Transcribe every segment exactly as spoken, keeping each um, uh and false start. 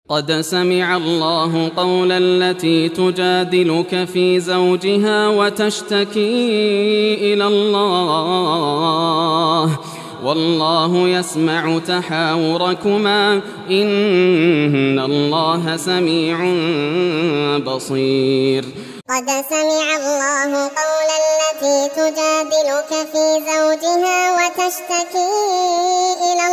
قد سمع الله قول التي تجادلك في زوجها وتشتكي إلى الله والله يسمع تحاوركما إن الله سميع بصير. قد سمع الله قول التي تجادلك في زوجها وتشتكي إلى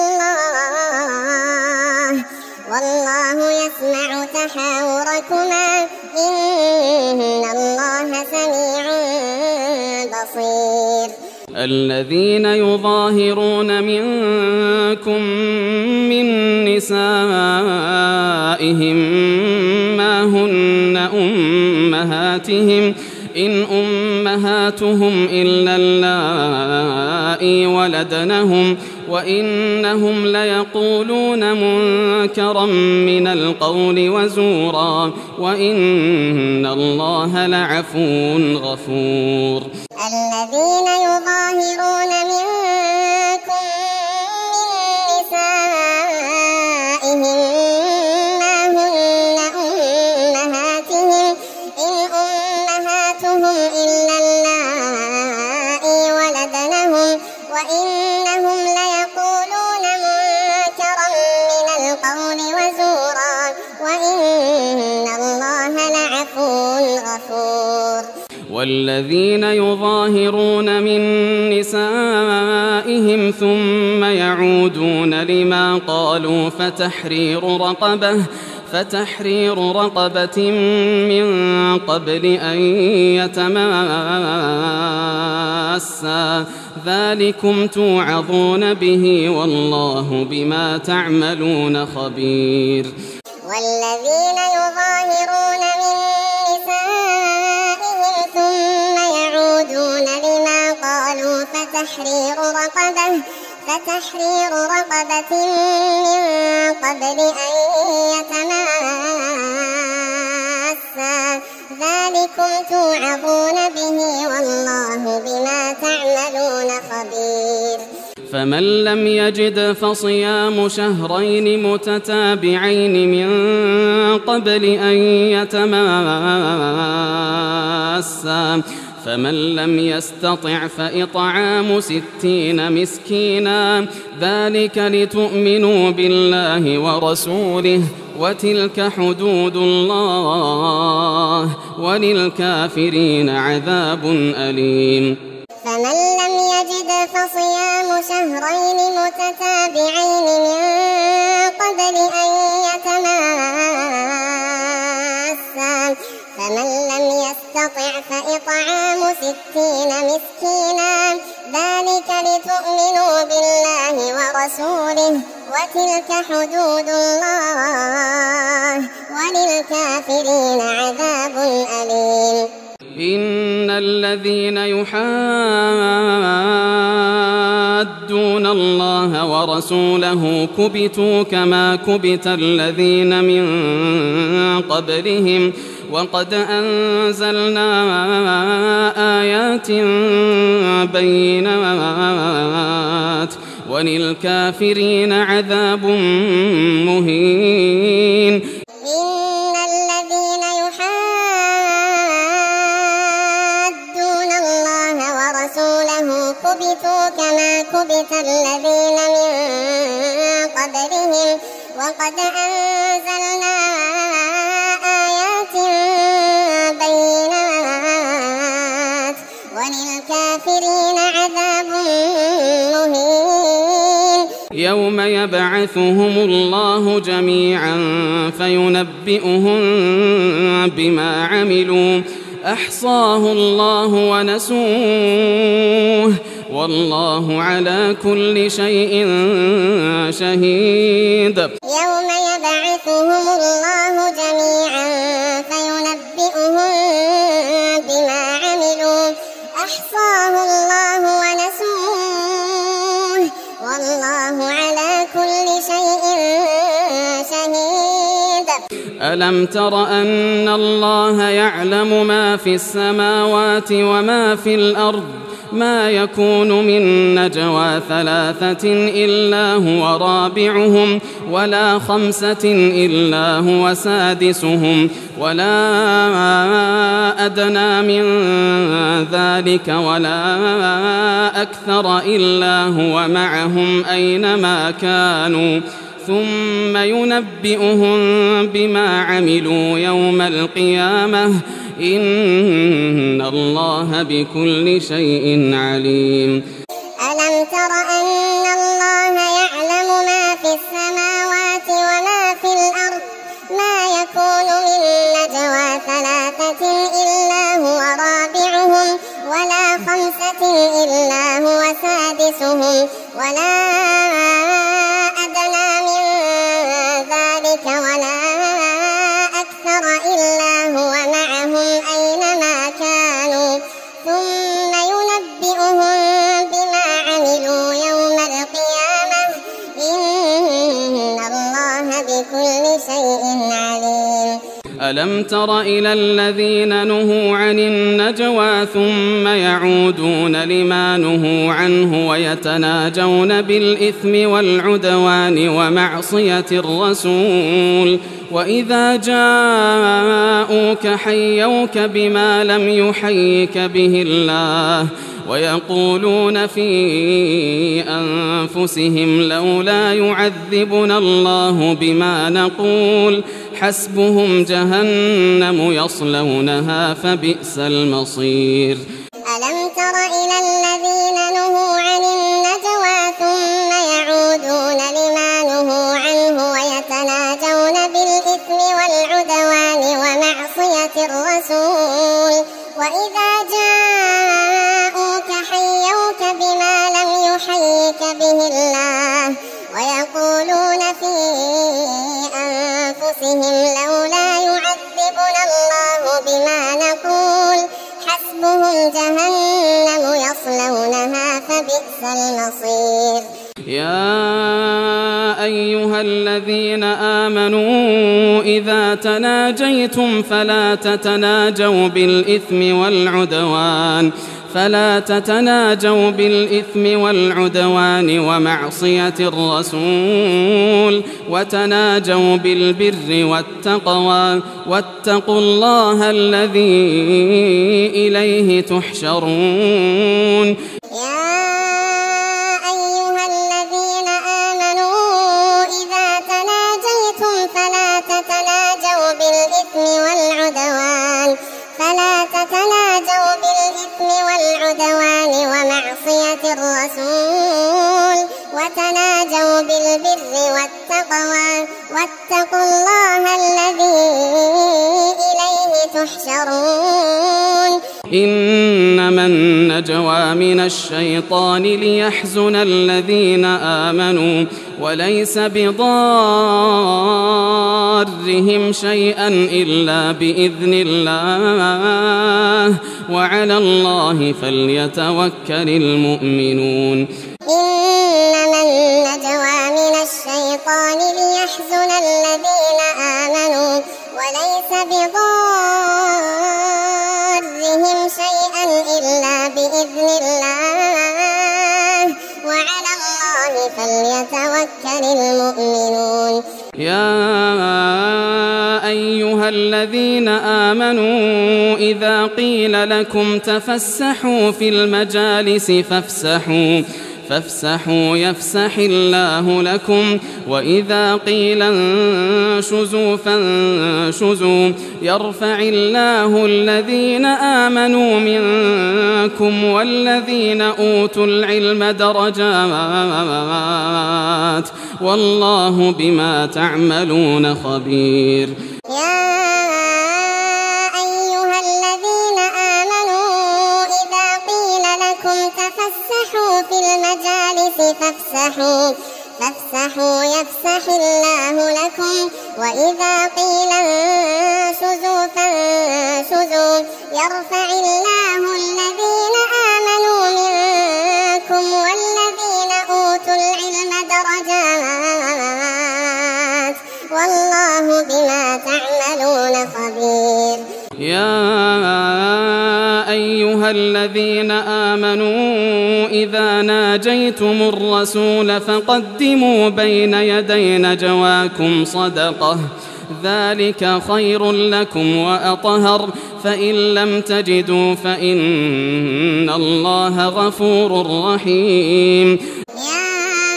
الله والله يسمع تحاوركما إن الله سميع بصير. الذين يظاهرون منكم من نسائهم ما هن أمهاتهم إن أمهاتهم إلا اللائي ولدنهم وإنهم ليقولون منكرا من القول وزورا وإن الله لعفو غفور. الذين يظاهرون منكم من نسائهم ما هن أمهاتهم إن أمهاتهم إلا اللائي ولدنهم وإنهم ليقولون منكرا من القول وزورا وإن الله لعفو غفور. والذين يظاهرون من نسائهم ثم يعودون لما قالوا فتحرير رقبة فتحرير رقبة من قبل أن يتماسا ذلكم توعظون به والله بما تعملون خبير. والذين يظاهرون من نسائهم ثم يعودون لما قالوا فتحرير رقبة فتحرير رقبة من قبل أن يتماسا ذلكم توعظون به والله بما تعملون خبير. فمن لم يجد فصيام شهرين متتابعين من قبل أن يتماسا فمن لم يستطع فإطعام ستين مسكينا ذلك لتؤمنوا بالله ورسوله وتلك حدود الله وللكافرين عذاب أليم. فمن لم يجد فصيام شهرين متتابعين من قبل أن يتماسا فمن لم يستطع فإطعام ستين مسكينا ذلك لتؤمنوا بالله ورسوله وتلك حدود الله وللكافرين عذاب أليم. إن الذين يحادون الله ورسوله كبتوا كما كبت الذين من قبلهم وقد أنزلنا آيات بينات وللكافرين عذاب مهين. إن الذين يحادون الله ورسوله كبتوا كما كبت الذين من قبلهم وقد أنزلنا آيات بينات وللكافرين عذاب مهين. يوم يبعثهم الله جميعا فينبئهم بما عملوا أحصاه الله ونسوه والله على كل شيء شهيد. يوم يبعثهم الله جميعا فينبئهم بما عملوا أحصاه الله ونسوه والله على كل شيء شهيد. ألم تر أن الله يعلم ما في السماوات وما في الأرض ما يكون من نجوى ثلاثة إلا هو رابعهم ولا خمسة إلا هو سادسهم ولا أدنى من ذلك ولا أكثر إلا هو معهم أينما كانوا ثم ينبئهم بما عملوا يوم القيامة إن الله بكل شيء عليم. ألم تر أن الله يعلم ما في السماوات وما في الأرض ما يكون من نجوى ثلاثة إلا هو رابعهم ولا خمسة إلا هو سادسهم ولا أدنى من ذلك ولا أكثر إلا هو معهم أينما كانوا ثم ينبئهم بما عملوا يوم القيامة إن الله بكل شيء عليم. ألم تر إلى الذين نهوا عن النجوى ثم يعودون لما نهوا عنه ويتناجون بالإثم والعدوان ومعصية الرسول وإذا جاءوك حيوك بما لم يحيك به الله ويقولون في أنفسهم لولا يعذبنا الله بما نقول حسبهم جهنم يصلونها فبئس المصير. ألم تر إلى الذين نهوا عن النجوى ثم يعودون لما نهوا عنه ويتناجون بالإثم والعدوان ومعصية الرسول وإذا جاءوك حيوك بما لم يحيك به الله ويقولون في أنفسهم لولا يعذبنا الله بما نقول حسبهم جهنم يصلونها فبئس المصير. يا أيها الذين آمنوا إذا تناجيتم فلا تتناجوا بالإثم والعدوان فلا تتناجوا بالإثم والعدوان ومعصية الرسول وتناجوا بالبر والتقوى واتقوا الله الذي إليه تحشرون. فلا تتناجوا بالإثم والعدوان ومعصية الرسول وتناجوا بالبر والتقوى واتقوا الله الذي إليه تحشرون. إنما النجوى من الشيطان ليحزن الذين آمنوا وليس بضارهم شيئا إلا بإذن الله وعلى الله فليتوكل المؤمنون. إنما النجوى من الشيطان ليحزن الذين آمنوا وليس بضارهم شيئا إلا بإذن الله وعلى الله فليتوكل المؤمنون. يا أيها الذين آمنوا إذا قيل لكم تفسحوا في المجالس فافسحوا فافسحوا يفسح الله لكم وإذا قيل انشزوا فانشزوا يرفع الله الذين آمنوا منكم والذين أوتوا العلم درجات والله بما تعملون خبير. في المجالس فافسحوا فافسحوا يفسح الله لكم وإذا قيل انشزوا فانشزوا يرفع الله الذين آمنوا منكم والذين أوتوا العلم درجات والله بما تعملون خبير. يا أيها الذين آمنوا ناجيتم الرسول فقدموا بين يدي نجواكم صدقة ذلك خير لكم وأطهر فإن لم تجدوا فإن الله غفور رحيم. يا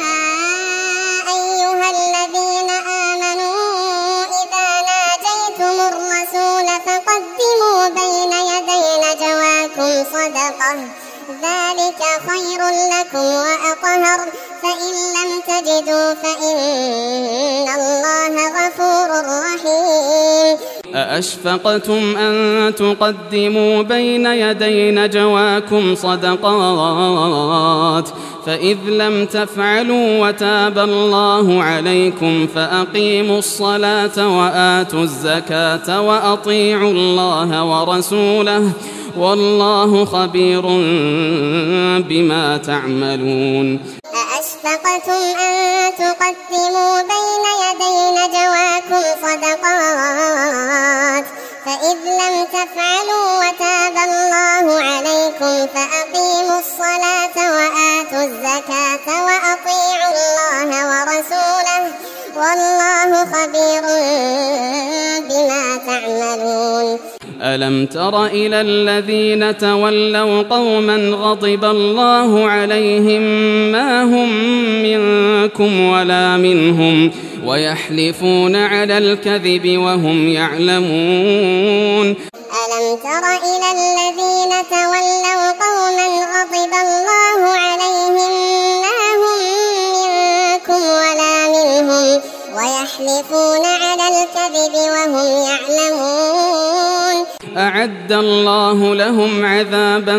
أيها الذين آمنوا إذا ناجيتم الرسول فقدموا بين يدي نجواكم صدقة ذلك خير لكم وأطهر فإن لم تجدوا فإن الله غفور رحيم. أأشفقتم أن تقدموا بين يدي نجواكم صدقات فإذ لم تفعلوا وتاب الله عليكم فأقيموا الصلاة وآتوا الزكاة وأطيعوا الله ورسوله والله خبير بما تعملون. أأشفقتم أن تقدموا بين يدي نجواكم صدقات فإذ لم تفعلوا وتاب الله عليكم فأقيموا الصلاة وآتوا الزكاة وأطيعوا الله ورسوله والله خبير بما تعملون. ألم تر إلى الذين تولوا قوما غضب الله عليهم ما هم منكم ولا منهم ويحلفون على الكذب وهم يعلمون. ألم تر إلى الذين تولوا قوما غضب الله عليهم ما هم منكم ولا منهم ويحلفون على الكذب وهم يعلمون. أعد الله لهم عذابا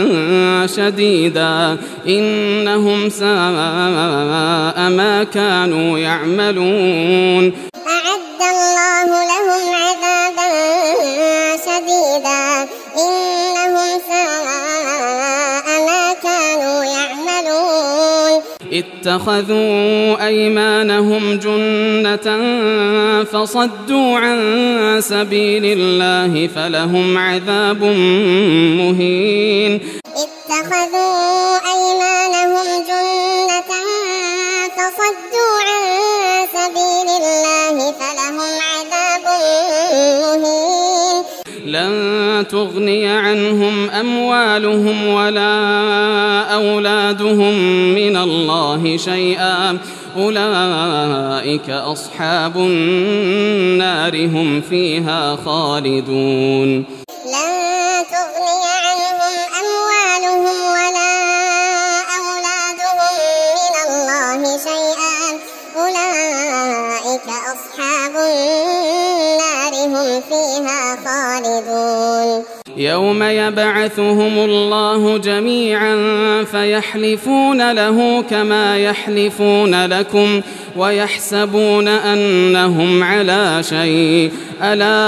شديدا إنهم ساء ما كانوا يعملون. أعد الله لهم عذابا شديدا إنهم ساء ما كانوا يعملون. اتخذوا أيمانهم جنة فصدوا عن سبيل الله فلهم عذاب مهين. اتخذوا أيمانهم جنة فصدوا عن سبيل الله فلهم عذاب مهين. لن تغني عنهم أموالهم ولا أولادهم من الله شيئا أولئك أصحاب النار هم فيها خالدون. لن تغني عنهم أموالهم ولا أولادهم من الله شيئا أولئك أصحاب النار هم فيها خالدون. يوم يبعثهم الله جميعا فيحلفون له كما يحلفون لكم ويحسبون أنهم على شيء ألا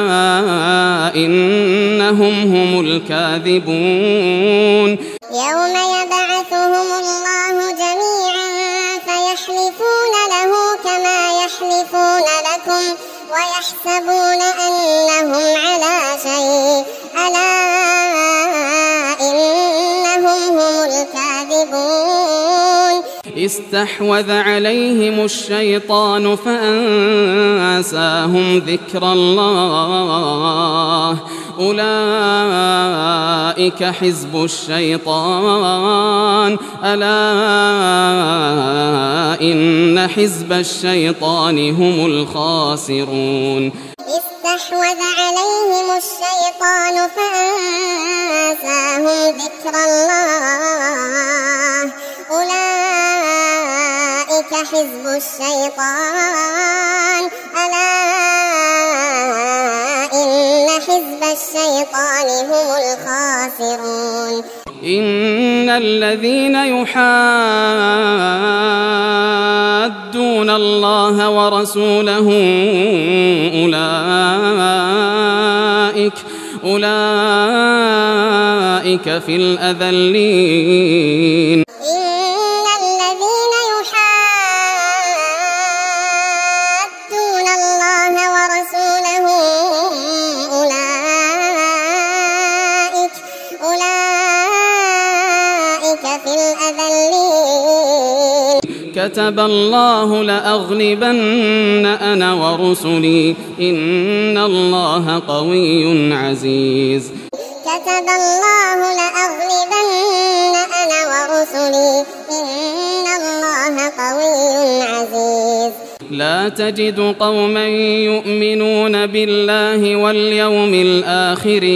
إنهم هم الكاذبون. يوم يبعثهم الله جميعا فيحلفون له كما يحلفون لكم ويحسبون أنهم على شيء ألا إنهم هم الكاذبون. استحوذ عليهم الشيطان فأنساهم ذكر الله أولئك حزب الشيطان ألا إن حزب الشيطان هم الخاسرون. استحوذ عليهم الشيطان فأنساهم ذكر الله أولئك حزب الشيطان ألا إن حزب الشيطان هم الخاسرون. إن الذين يحادون الله ورسوله أولئك أولئك في الأذلين. إن الذين يحادون الله ورسوله أولئك أولئك في الأذلين. كتب الله لأغلبن أنا ورسلي إن الله قوي عزيز كتب الله لأغلبن أنا ورسلي إن الله قوي عزيز لا تجد قوما يؤمنون بالله واليوم الآخر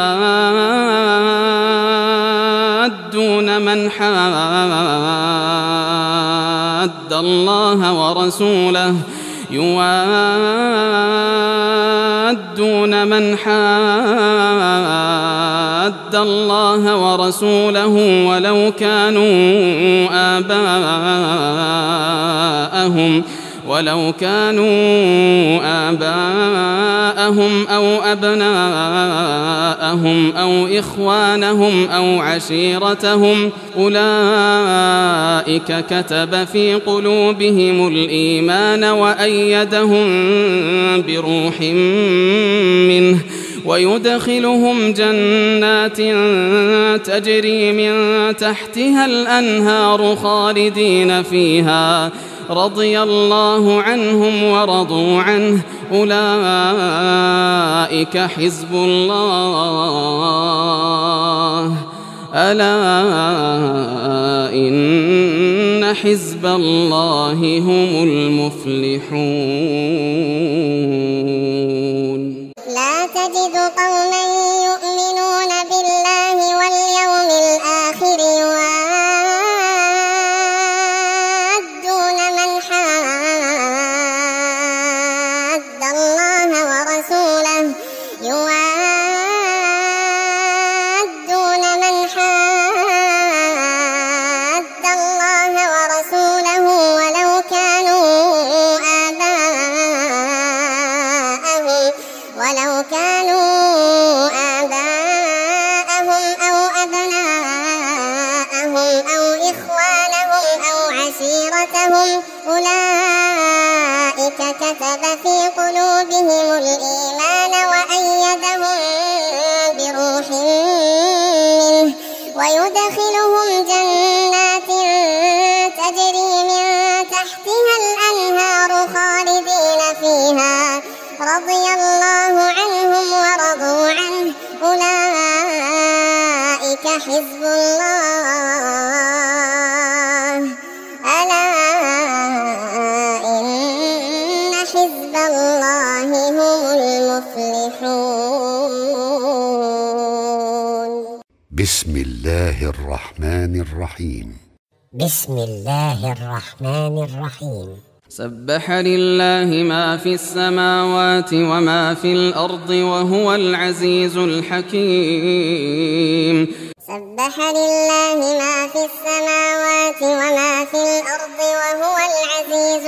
يوادون من حاد الله ورسوله يوادون من حاد الله ورسوله ولو كانوا آباءهم ولو كانوا آباءهم أو أبناءهم أو إخوانهم أو عشيرتهم أولئك كتب في قلوبهم الإيمان وأيدهم بروح منه ويدخلهم جنات تجري من تحتها الأنهار خالدين فيها رضي الله عنهم ورضوا عنه أولئك حزب الله ألا إن حزب الله هم المفلحون لا تجد قوما يؤمنون بالله واليوم الآخر يوادون من حاد الله ورسوله يوادون من حاد الله ورسوله ولو كانوا آباءهم ولو كانوا آباءهم أو أبناءهم أو إخوانهم أو عشيرتهم أولئك كتب في قلوبهم الإيمان وأيدهم بروح منه ويدخلهم جنات تجري من تحتها الأنهار خالدين فيها رضي الله عنهم ورضوا عنه أولئك حزب الله ألا إن حزب الله هم المفلحون بسم الله الرحمن الرحيم بسم الله الرحمن الرحيم سبح لله ما في السماوات وما في الأرض وهو العزيز الحكيم سبح لله ما في السماوات وما في الأرض وهو العزيز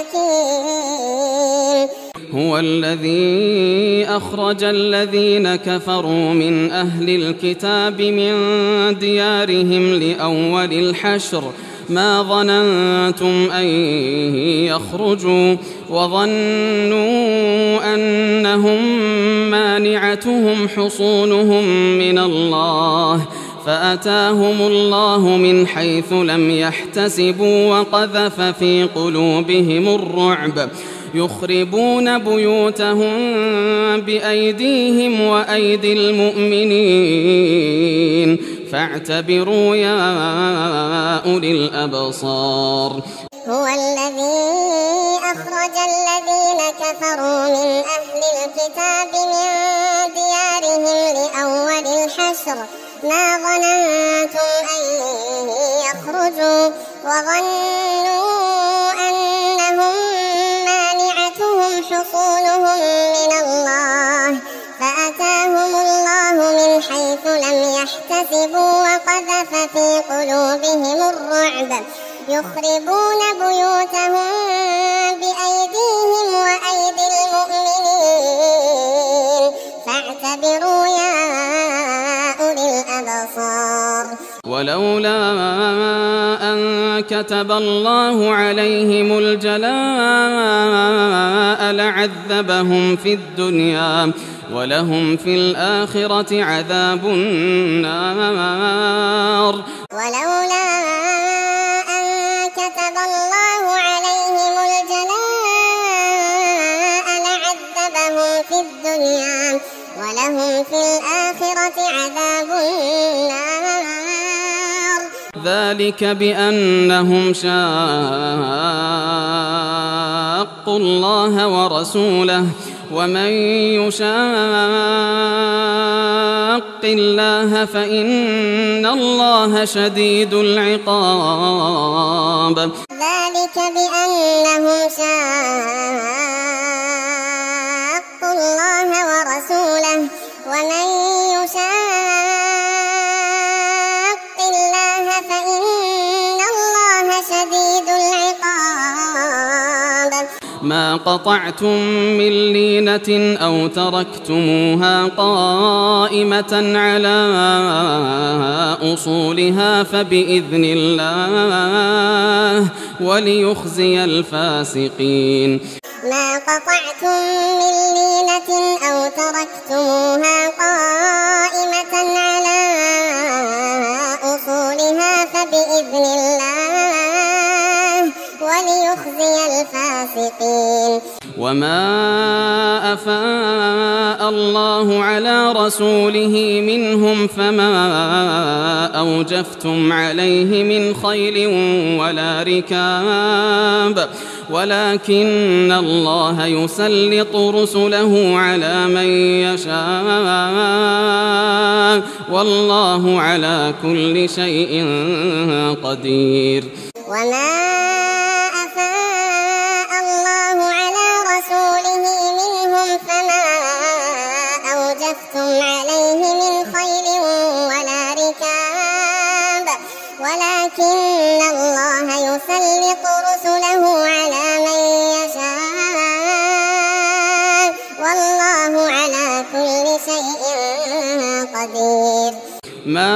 الحكيم هو الذي أخرج الذين كفروا من أهل الكتاب من ديارهم لأول الحشر ما ظننتم أن يخرجوا وظنوا أنهم مانعتهم حصونهم من الله فأتاهم الله من حيث لم يحتسبوا وقذف في قلوبهم الرعب يخربون بيوتهم بأيديهم وأيدي المؤمنين فاعتبروا يا أولي الأبصار هو الذي أخرج الذين كفروا من أهل الكتاب من ديارهم لأول الحشر ما ظننتم أن يخرجوا وظنوا أنهم مانعتهم حصونهم من الله فأتاهم الله من حيث لم يحتسبوا وقذف في قلوبهم الرعب يخربون بيوتهم بأيديهم وأيدي المؤمنين فاعتبروا يا أولي الأبصار ولولا أن كتب الله عليهم الجلاء لعذبهم في الدنيا ولهم في الآخرة عذاب النار ولولا أن كتب الله في الدنيا ولهم في الآخرة عذاب النار. ذلك بأنهم شاقوا الله ورسوله ومن يشاق الله فإن الله شديد العقاب. ذلك بأنهم شاقوا الله ورسوله ومن يشاق الله فإن الله شديد العقاب. ما قطعتم من لينة أو تركتموها قائمة على أصولها فبإذن الله وليخزي الفاسقين. ما قطعتم من لينة أو تركتموها قائمة على أصولها فبإذن الله وليخزي الفاسقين. وما أفاء الله على رسوله منهم فما أوجفتم عليه من خيل ولا ركاب ولكن الله يسلط رسله على من يشاء والله على كل شيء قدير. وما أفاء الله على رسوله منهم فما أوجفتم عليه من خيل ولا ركاب ولكن الله يسلط رسله على من يشاء والله على كل شيء قدير. ما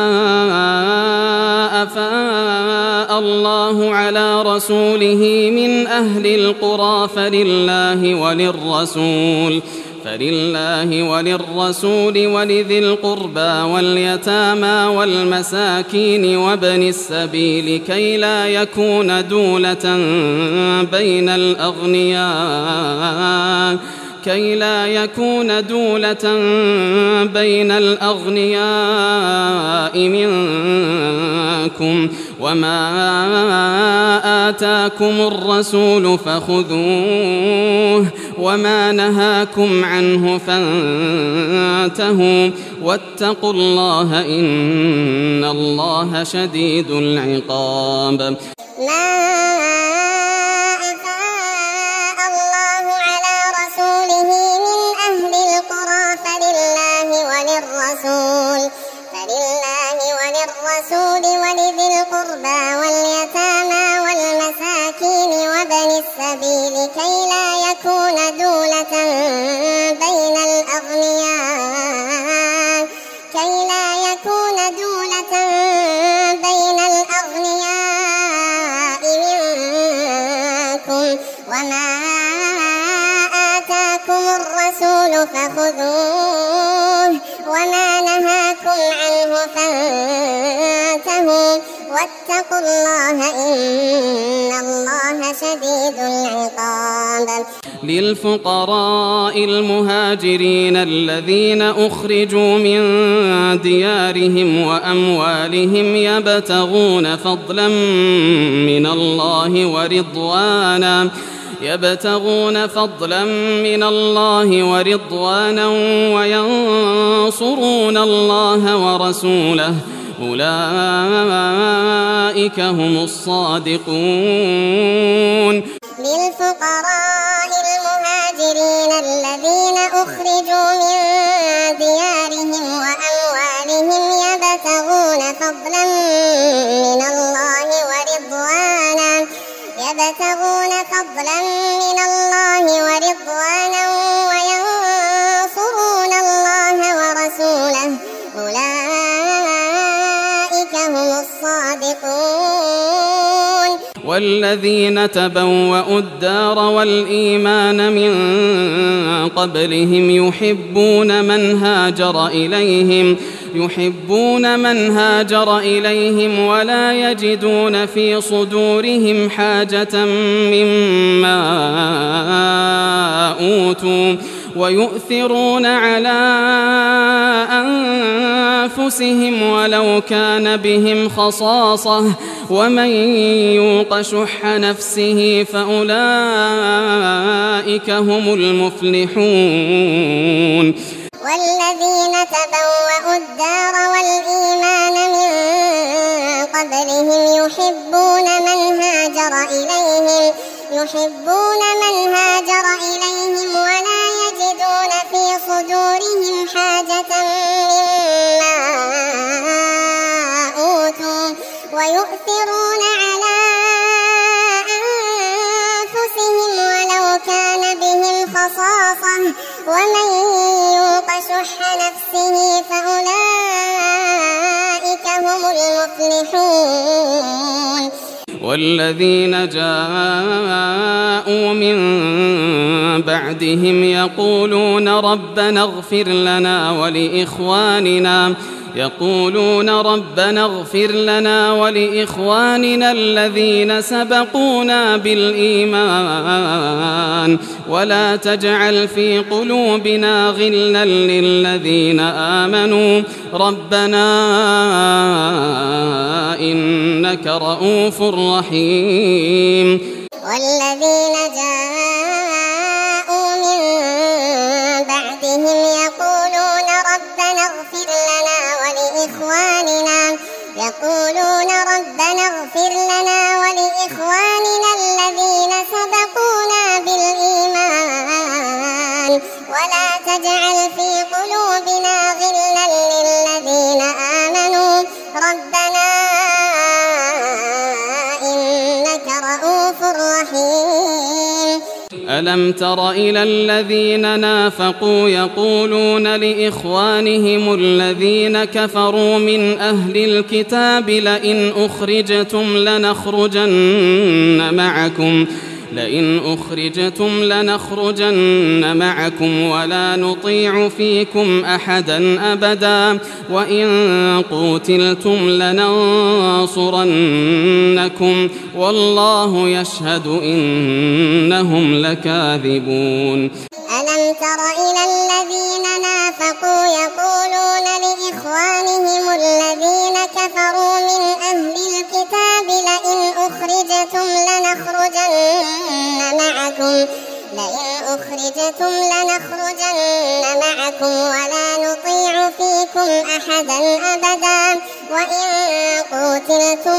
أفاء الله على رسوله من أهل القرى فلله وللرسول فلله وللرسول ولذي القربى واليتامى والمساكين وابن السبيل كي لا يكون دولة بين الأغنياء كي لا يكون دولة بين الأغنياء منكم وما آتاكم الرسول فخذوه وما نهاكم عنه فانتهوا واتقوا الله إن الله شديد العقاب. فلله وللرسول ولذي القربى واليتامى والمساكين وابن السبيل كي لا يكون دولة بين الأغنياء كي لا يكون دولة بين الأغنياء منكم وما آتاكم الرسول فخذوه وما نهاكم عنه فانتهوا واتقوا الله إن الله شديد العقاب. للفقراء المهاجرين الذين أخرجوا من ديارهم وأموالهم يبتغون فضلا من الله ورضوانا يبتغون فضلا من الله ورضوانا وينصرون الله ورسوله أولئك هم الصادقون. للفقراء المهاجرين الذين أخرجوا من ديارهم وأموالهم يبتغون فضلا من الله ورضوانا يبتغون فضلا من الله ورضوانا وينصرون الله ورسوله أولئك هم الصادقون. والذين تبوأوا الدار والإيمان من قبلهم يحبون من هاجر إليهم يحبون من هاجر إليهم ولا يجدون في صدورهم حاجة مما أوتوا ويؤثرون على أنفسهم ولو كان بهم خصاصة ومن يوق شح نفسه فأولئك هم المفلحون. والذين تبوأوا الدار والإيمان من قبلهم يحبون من هاجر إليهم يحبون من هاجر إليهم ولا يجدون في صدورهم حاجة مما أوتوا ويؤثرون على أنفسهم ولو كان بهم خصاصة ومن يوق شح نفسه فأولئك هم المفلحون. والذين جاءوا من بعدهم يقولون ربنا اغفر لنا ولإخواننا يقولون ربنا اغفر لنا ولإخواننا الذين سبقونا بالإيمان ولا تجعل في قلوبنا غلا للذين آمنوا ربنا إنك رؤوف رحيم. والذين جاءوا من بعدهم يقولون ربنا اغفر لنا ولإخواننا يقولون ربنا اغفر لنا ولإخواننا الذين سبقونا بالإيمان ولا تجعل في قلوبنا غلا للذين آمنوا ربنا إنك رؤوف رحيم. ألم تر إلى الذين نافقوا يقولون لإخوانهم الذين كفروا من أهل الكتاب لئن أخرجتم لنخرجن معكم لئن أخرجتم لنخرجن معكم ولا نطيع فيكم أحدا أبدا وإن قوتلتم لننصرنكم والله يشهد إنهم لكاذبون. ألم تر إلى الذين نافقوا يقولون لإخوانهم الذين كفروا من أهل الكتاب لئن أخرجتم لنخرجن معكم لئن أخرجتم لنخرجن معكم ولا نطيع فيكم أحدا أبدا وإن قوتلتم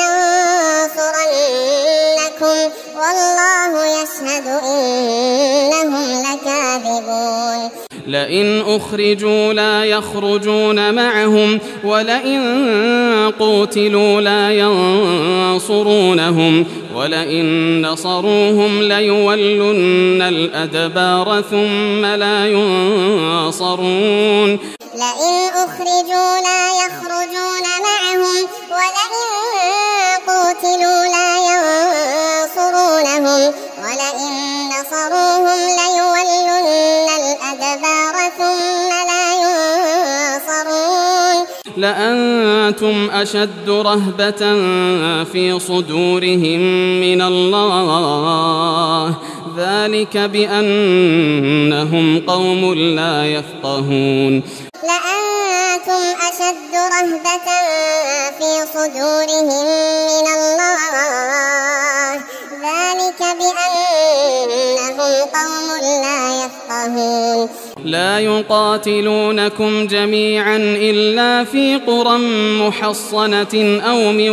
لننصرنكم والله يشهد إنهم لكاذبون. لئن أخرجوا لا يخرجون معهم ولئن قوتلوا لا ينصرونهم ولئن نصروهم ليولن الأدبار ثم لا ينصرون. لئن أخرجوا لا يخرجون معهم ولئن قوتلوا لا ينصرونهم ولئن نصروهم ليولن الأدبار ثم لا ينصرون. لأنتم أشد رهبة في صدورهم من الله ذلك بأنهم قوم لا يفقهون. لأنتم أشد رهبة في صدورهم من الله ذلك بأنهم قوم لا يفقهون. لا يقاتلونكم جميعا إلا في قرى محصنة أو من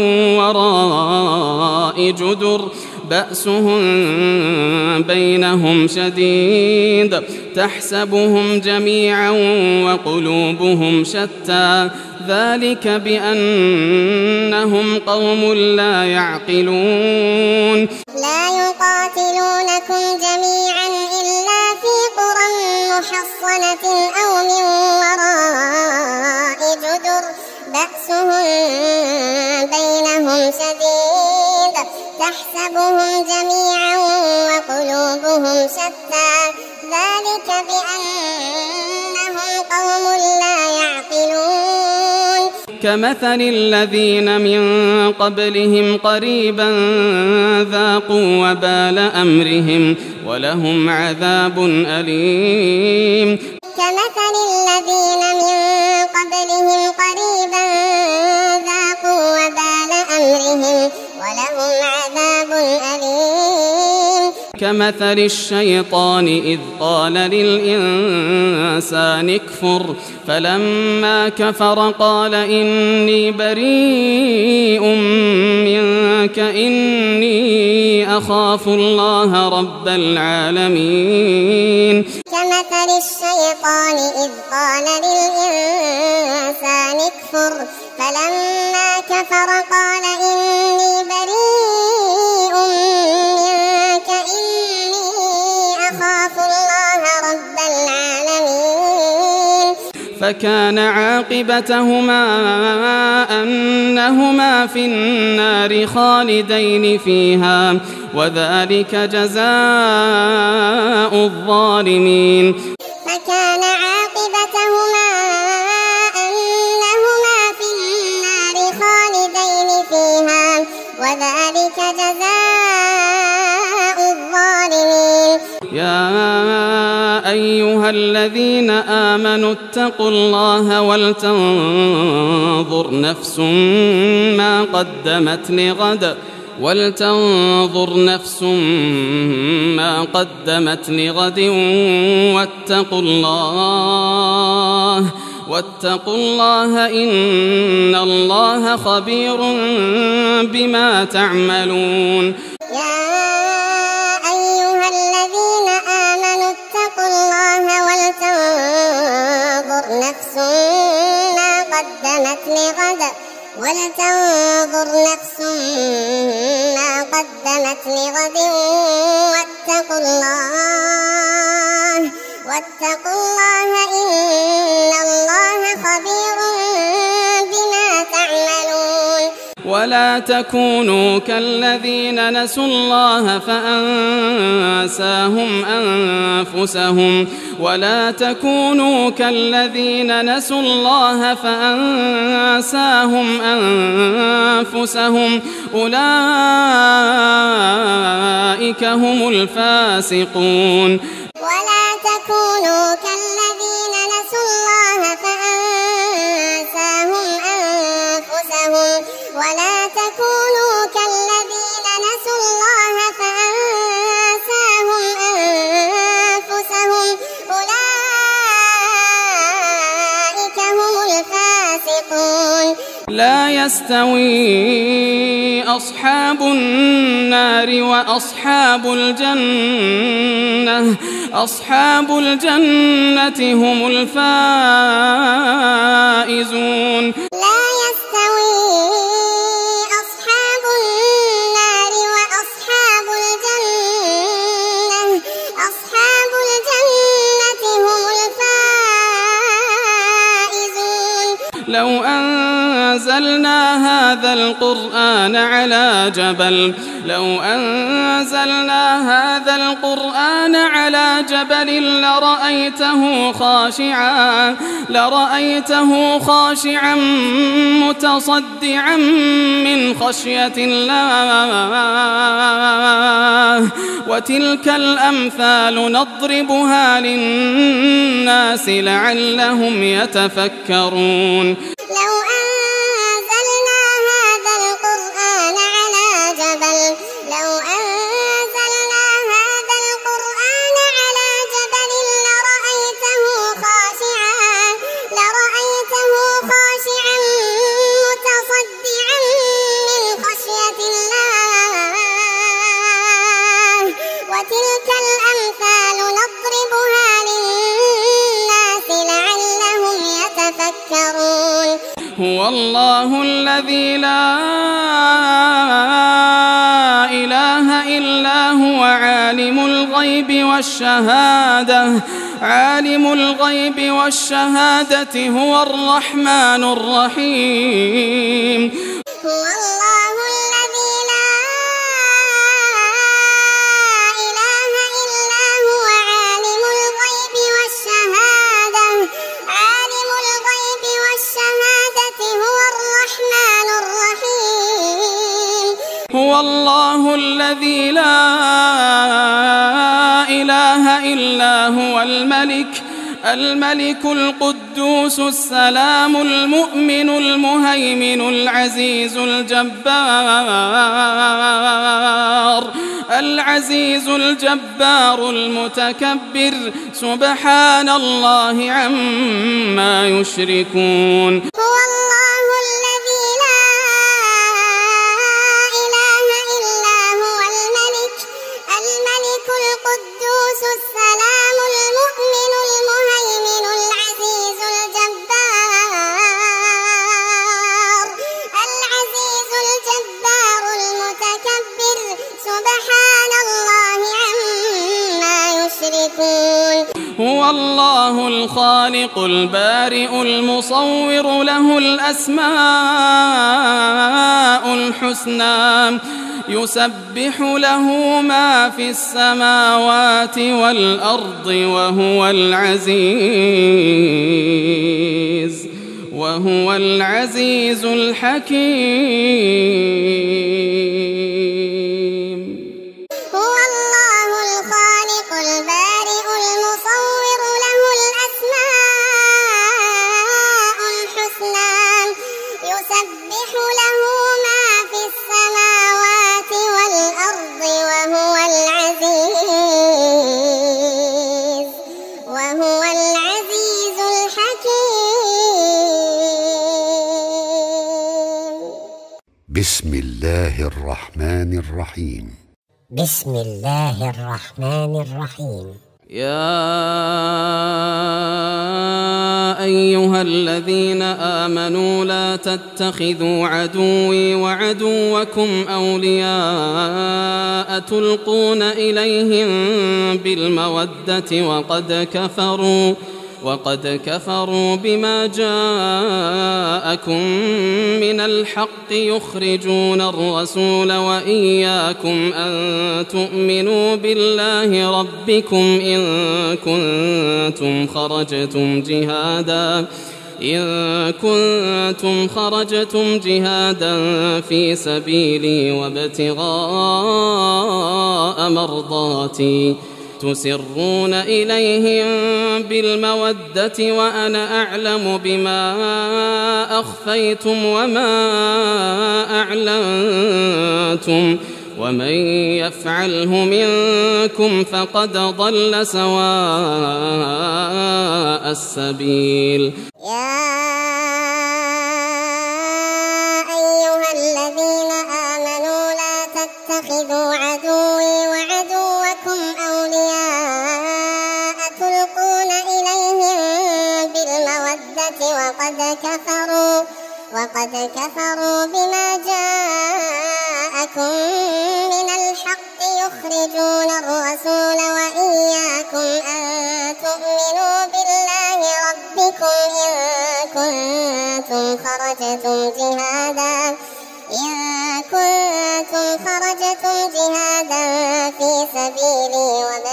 وراء جدر بأسهم بينهم شديد تحسبهم جميعا وقلوبهم شتى ذلك بأنهم قوم لا يعقلون. لا يقاتلونكم جميعا إلا في قرى محصنة أو من وراء جدر بأسهم بينهم شديد تحسبهم جميعا وقلوبهم شتى ذلك بأنهم قوم لا يعقلون. كمثل الذين من قبلهم قريبا ذاقوا وبال أمرهم ولهم عذاب أليم. كمثل الذين من قبلهم قريبا ذاقوا وبال أمرهم ولهم عذاب أليم. كمثل الشيطان إذ قال للإنسان اكفر فلما كفر قال إني بريء منك إني أخاف الله رب العالمين. كمثل الشيطان إذ قال للإنسان اكفر فلما كفر قال إني بريء منك إني أخاف الله رب العالمين. فكان عاقبتهما أنهما في النار خالدين فيها وذلك جزاء الظالمين. فكان عاقبتهما أنهما في النار خالدين فيها وذلك جزاء الظالمين. يا أيها الذين آمنوا اتقوا الله ولتنظر نفس ما قدمت لغد ولتنظر نفس ما قدمت لغد واتقوا الله واتقوا الله إن الله خبير بما تعملون. يا أيها الذين آمنوا اتقوا الله ولتنظر نفس ما قدمت لغد ولتنظر نفس ما قدمت لغد واتقوا الله واتقوا الله إن الله خبير بما تعملون. ولا تكونوا كالذين نسوا الله فأنساهم أنفسهم ولا تكونوا كالذين نسوا الله فأنساهم أنفسهم أولئك هم الفاسقون. ولا تكونوا كالذين نسوا الله فأنساهم أنفسهم ولا تكونوا كالذين نسوا الله فأنساهم أنفسهم أولئك هم الفاسقون. لا يستوي أصحاب النار وأصحاب الجنة أصحاب الجنة هم الفائزون. لا يستوي أصحاب النار وأصحاب الجنة أصحاب الجنة هم الفائزون. لو أنزلنا هذا القرآن على جبل لو أنزلنا هذا القرآن على جبل لرأيته خاشعا لرأيته خاشعا متصدعا من خشية الله وتلك الأمثال نضربها للناس لعلهم يتفكرون. لو أنزلنا هذا القرآن على جبل لو أنزلنا هذا القرآن على جبل لرأيته خاشعا لرأيته خاشعا متصدعا من خشية الله وتلك الأمثال نضربها للناس لعلهم يتفكرون. هو الله الذي لا إله إلا هو عالم الغيب والشهادة عالم الغيب والشهادة هو الرحمن الرحيم. هو الله الذي لا إله إلا هو عالم الغيب والشهادة عالم الغيب والشهادة هو الرحمن الرحيم. هو الله الذي لا إلا هو الملك الملك القدوس السلام المؤمن المهيمن العزيز الجبار العزيز الجبار المتكبر سبحان الله عما يشركون. هو الله الذي لا إله إلا هو الملك الملك القدوس السلام المؤمن المهيمن العزيز الجبار العزيز الجبار المتكبر سبحان الله عما يشركون. هو الله الخالق البارئ المصور له الأسماء الحسنى يسبح له ما في السماوات والأرض وهو العزيز وهو العزيز الحكيم. هو الله الخالق البارئ المصور له الأسماء الحسنى يسبح له ما في السماوات والأرض وهو العزيز وهو العزيز الحكيم. بسم الله الرحمن الرحيم. بسم الله الرحمن الرحيم. يا أيها الذين آمنوا لا تتخذوا عدوي وعدوكم أولياء تلقون إليهم بالمودة وقد كفروا وقد كفروا بما جاءكم من الحق يخرجون الرسول وإياكم أن تؤمنوا بالله ربكم إن كنتم خرجتم جهادا إن كنتم خرجتم جهادا في سبيلي وابتغاء مرضاتي تسرون إليهم بالمودة وأنا أعلم بما أخفيتم وما أعلنتم ومن يفعله منكم فقد ضل سواء السبيل. يا أيها الذين آمنوا لا تتخذوا عدوي وعدوكم أولياء تلقون إليهم بالمودة وقد كفروا وقد كفروا بما جاءكم من الحق يخرجون الرسول وإياكم أن تؤمنوا بالله ربكم إن كنتم خرجتم جهادا إن كنتم خرجتم جهادا في سبيلي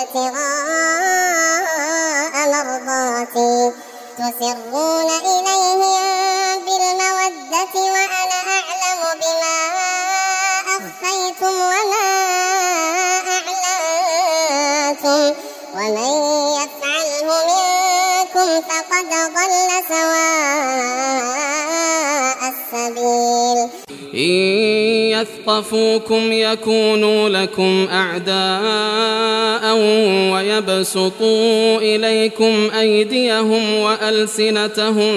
وابتغاء مرضاتي تسرون إليهم بالمودة وأنا أعلم بما أخفيتم وما أعلنتم ومن يفعله منكم فقد ضل سواء السبيل. إن يثقفوكم يكونوا لكم أعداء ويبسطوا إليكم أيديهم وألسنتهم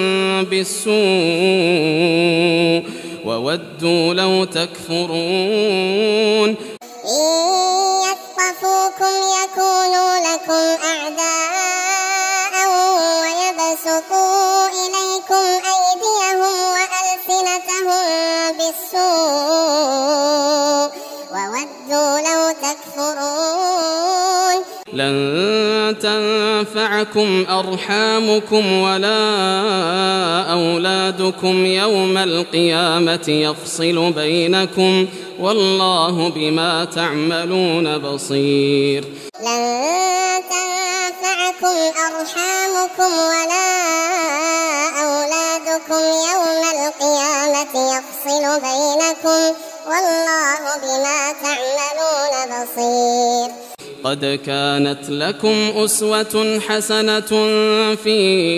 بالسوء وودوا لو تكفرون. إن يثقفوكم يكونوا لكم أعداء ويبسطوا إليكم أيديهم وألسنتهم بالسوء وودوا لو تكفرون. لن تنفعكم أرحامكم ولا أولادكم يوم القيامة يفصل بينكم والله بما تعملون بصير. لن تنفعكم أرحامكم ولا أولادكم يوم القيامة يفصل بينكم والله بما تعملون بصير. قد كانت لكم أسوة حسنة في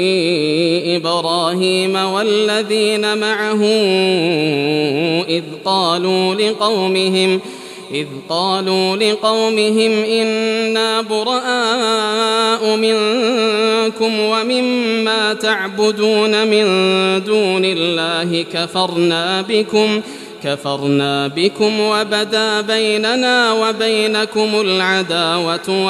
إبراهيم والذين معه إذ قالوا لقومهم إذ قالوا لقومهم إنا براء منكم ومما تعبدون من دون الله كفرنا بكم كفرنا بكم وبدا بيننا وبينكم العداوة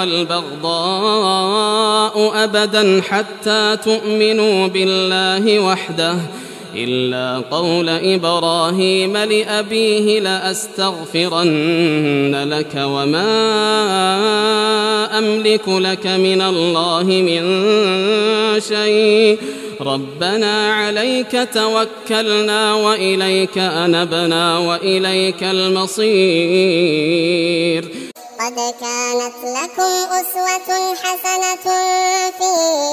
والبغضاء أبدا حتى تؤمنوا بالله وحده إلا قول إبراهيم لأبيه لأستغفرن لك وما أملك لك من الله من شيء ربنا عليك توكلنا وإليك أنبنا وإليك المصير. قد كانت لكم أسوة حسنة في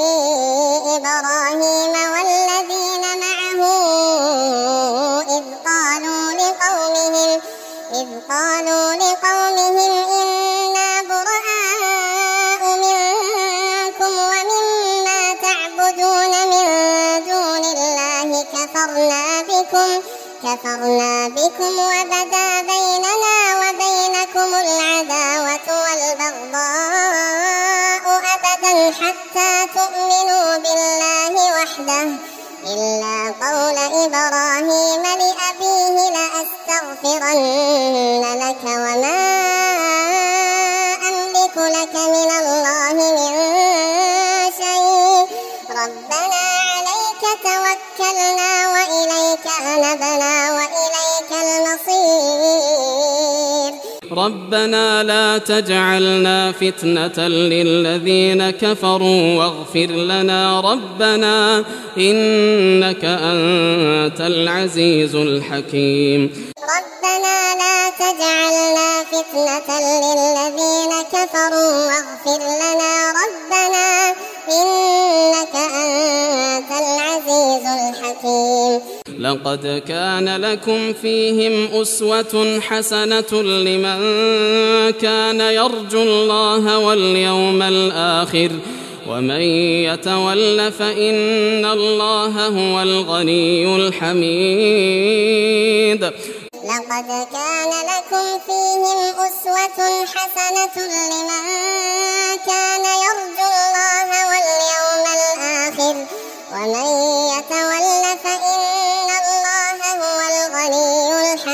إبراهيم والذين معه إذ قالوا لقومهم إذ قالوا لقومهم إنا براء منكم ومما تعبدون من دون الله كفرنا بكم كفرنا بكم وبدا بيننا وبينكم العداوة والبغضاء أبدا حتى تؤمنوا بالله وحده إلا قول إبراهيم لأبيه لأستغفرن لك وما أملك لك من الله من شيء ربنا عليك توكلنا وإليك أنبنا وإليك المصير. ربنا لا تجعلنا فتنة للذين كفروا واغفر لنا ربنا إنك أنت العزيز الحكيم. ربنا لا تجعلنا فتنة للذين كفروا واغفر لنا ربنا إنك أنت العزيز الحكيم. لقد كان لكم فيهم أسوة حسنة لمن كان يرجو الله واليوم الآخر ومن يتول فإن الله هو الغني الحميد. لقد كان لكم فيهم أسوة حسنة لمن كان يرجو الله واليوم الآخر ومن يتول فإن الله هو الغني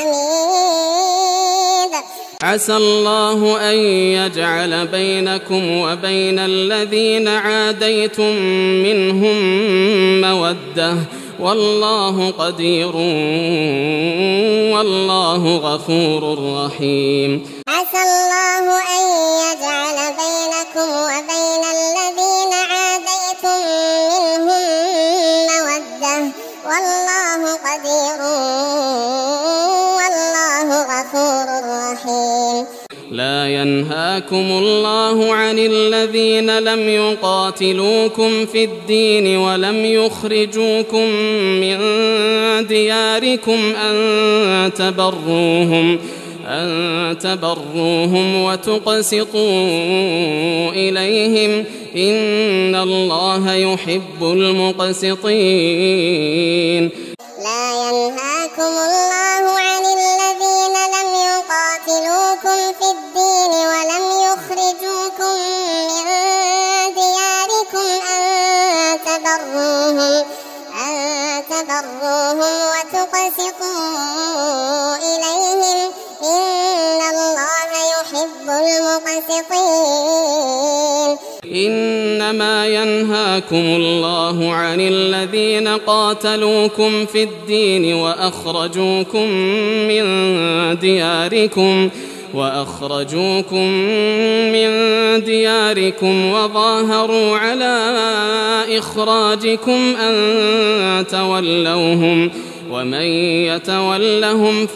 الحميد. عسى الله أن يجعل بينكم وبين الذين عاديتم منهم مودة والله قدير والله غفور رحيم. عسى الله أن يجعل بينكم وبين الذين عاديتم منهم مودة والله قدير والله غفور رحيم. لا ينهاكم الله عن الذين لم يقاتلوكم في الدين ولم يخرجوكم من دياركم أن تبروهم أن تبروهم وتقسطوا إليهم إن الله يحب المقسطين. لا ينهاكم الله عن الذين لم يقاتلوكم في الدين ولم يخرجوكم من دياركم أن تبروهم أن تبروهم وتقسطوا إليهم إن الله يحب المقسطين. إنما ينهاكم الله عن الذين قاتلوكم في الدين وأخرجوكم من دياركم وأخرجوكم من دياركم وظاهروا على إخراجكم أن تولوهم ومن يتولهم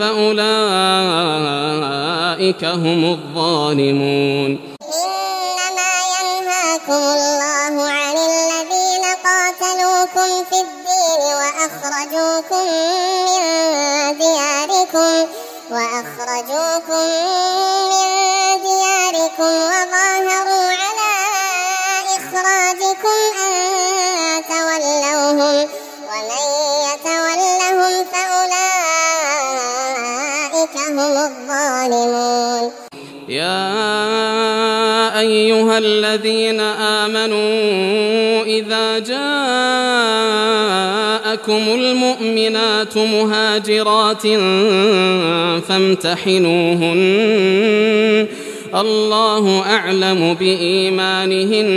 فأولئك هم الظالمون. إنما ينهاكم الله عن الذين قاتلوكم في الدين وأخرجوكم من دياركم وأخرجوكم من دياركم وظاهروا على إخراجكم أن تولوهم ومن يتولهم فأولئك هم الظالمون. يا أيها الذين آمنوا إذا جاءكم المؤمنات مهاجرات فامتحنوهن الله أعلم بإيمانهن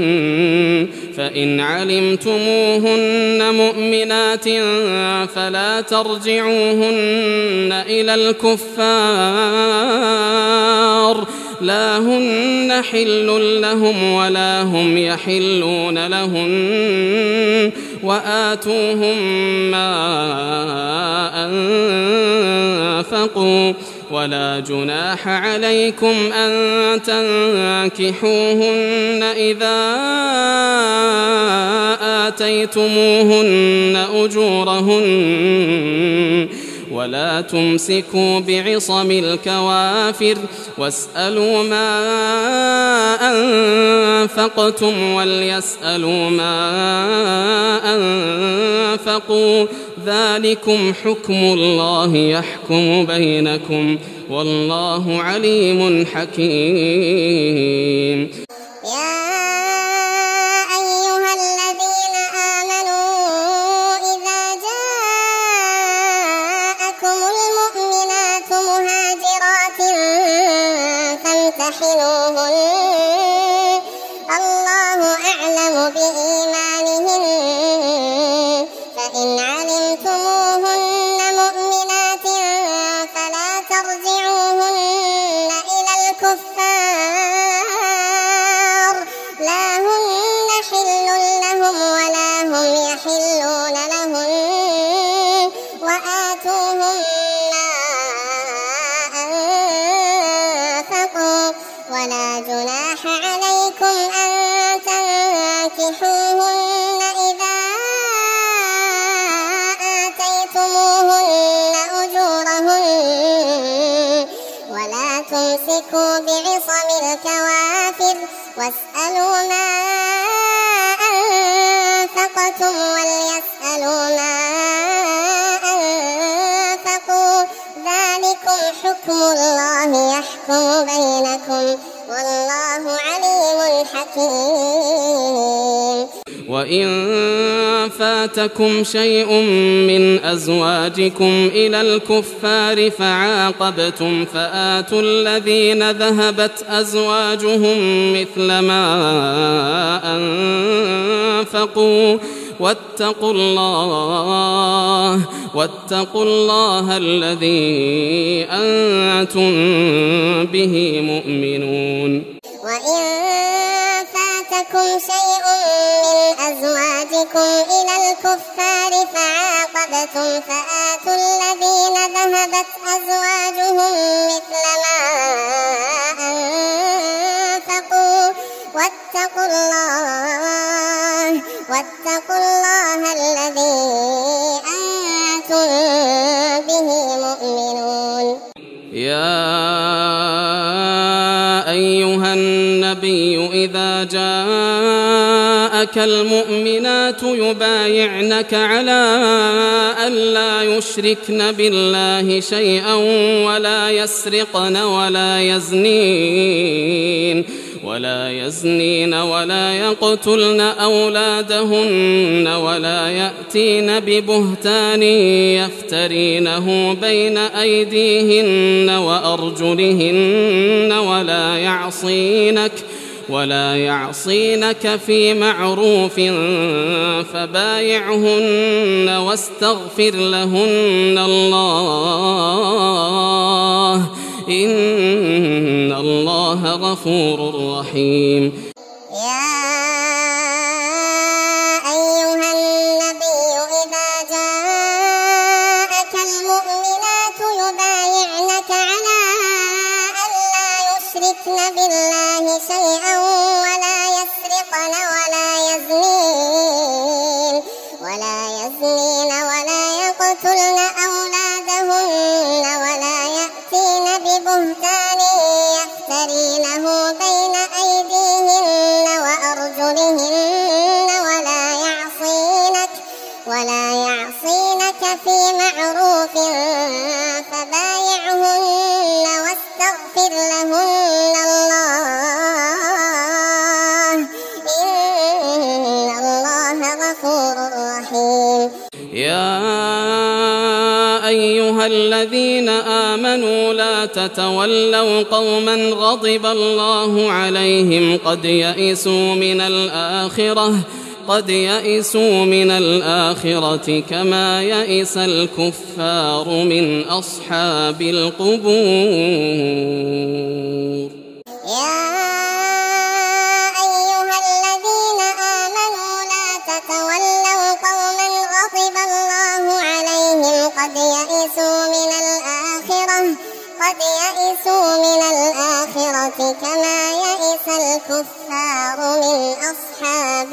فإن علمتموهن مؤمنات فلا ترجعوهن إلى الكفار لا هن حل لهم ولا هم يحلون لهن وآتوهم ما أنفقوا ولا جناح عليكم أن تنكحوهن إذا آتيتموهن أجورهن ولا تمسكوا بعصم الكوافر واسألوا ما أنفقتم وليسألوا ما أنفقوا ذلكم حكم الله يحكم بينكم والله عليم حكيم. الله أعلم بإيمانهن فإن علمتموهن مؤمنات فلا ترجعوهن إلى الكفار لا هن حل لهم ولا هم يحلون لهن وآتوهم ما أنفقوا ولا جناح عليكم أن تنكحوهن إذا آتيتموهن أجورهن ولا تمسكوا بعصم الكوافر واسألوا ما أنفقتم وليسألوا ما أنفقوا ذلكم حكم الله يحكم بينكم والله عليم حكيم. وإن فاتكم شيء من أزواجكم إلى الكفار فعاقبتم فآتوا الذين ذهبت أزواجهم مثل ما أنفقوا واتقوا الله واتقوا الله الذي أنتم به مؤمنون. وإن فاتكم شيء من أزواجكم إلى الكفار فعاقبتم فآتوا الذين ذهبت أزواجهم مثل ما أنفقوا واتقوا الله واتقوا الله الذي أنتم به مؤمنون. يا أيها النبي إذا جاءك المؤمنات يبايعنك على ألا يشركن بالله شيئا ولا يسرقن ولا يزنين ولا يزنين ولا يقتلن أولادهن ولا يأتين ببهتان يفترينه بين أيديهن وأرجلهن ولا يعصينك ولا يعصينك في معروف فبايعهن واستغفر لهن الله إن الله غفور رحيم. يا أيها النبي إذا جاءك المؤمنات يبايعنك على ألا يشركن بالله شيئا ولا يسرقن ولا يزنين ولا يزنين ولا يقتلن أولادهن ولا يأتين ولا يعصينك في معروف فبايعهن واستغفر لهن الله إن الله غفور رحيم. يا أيها الذين آمنوا لا تتولوا قوما غضب الله عليهم قد يئسوا من الآخرة قد يئسوا من الآخرة كما يئس الكفار من أصحاب القبور. يا أيها الذين آمنوا لا تتولوا قوما غضب الله عليهم قد يئسوا من الآخرة قد يئسوا من الآخرة كما يئس الكفار من أصحاب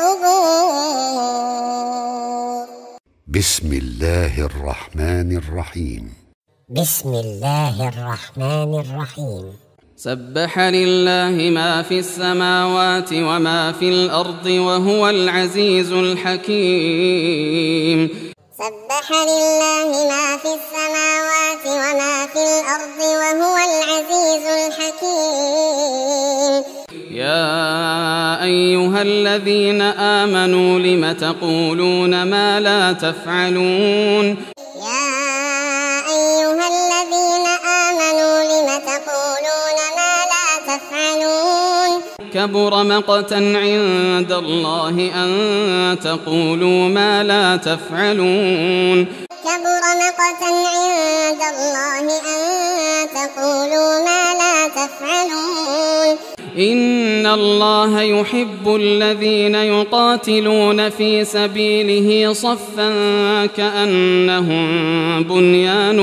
القبور. بسم الله الرحمن الرحيم. بسم الله الرحمن الرحيم. سبح لله ما في السماوات وما في الأرض وهو العزيز الحكيم. سبح لله ما في السماوات وما في الأرض وهو العزيز الحكيم. يا أيها الذين آمنوا لم تقولون ما لا تفعلون. يا أيها الذين آمنوا لم تقولون ما لا تفعلون. كبر مقتا عند الله أن تقولوا ما لا تفعلون. كبر مقتا عند الله أن تقولوا ما لا تفعلون. إن الله يحب الذين يقاتلون في سبيله صفا كأنهم بنيان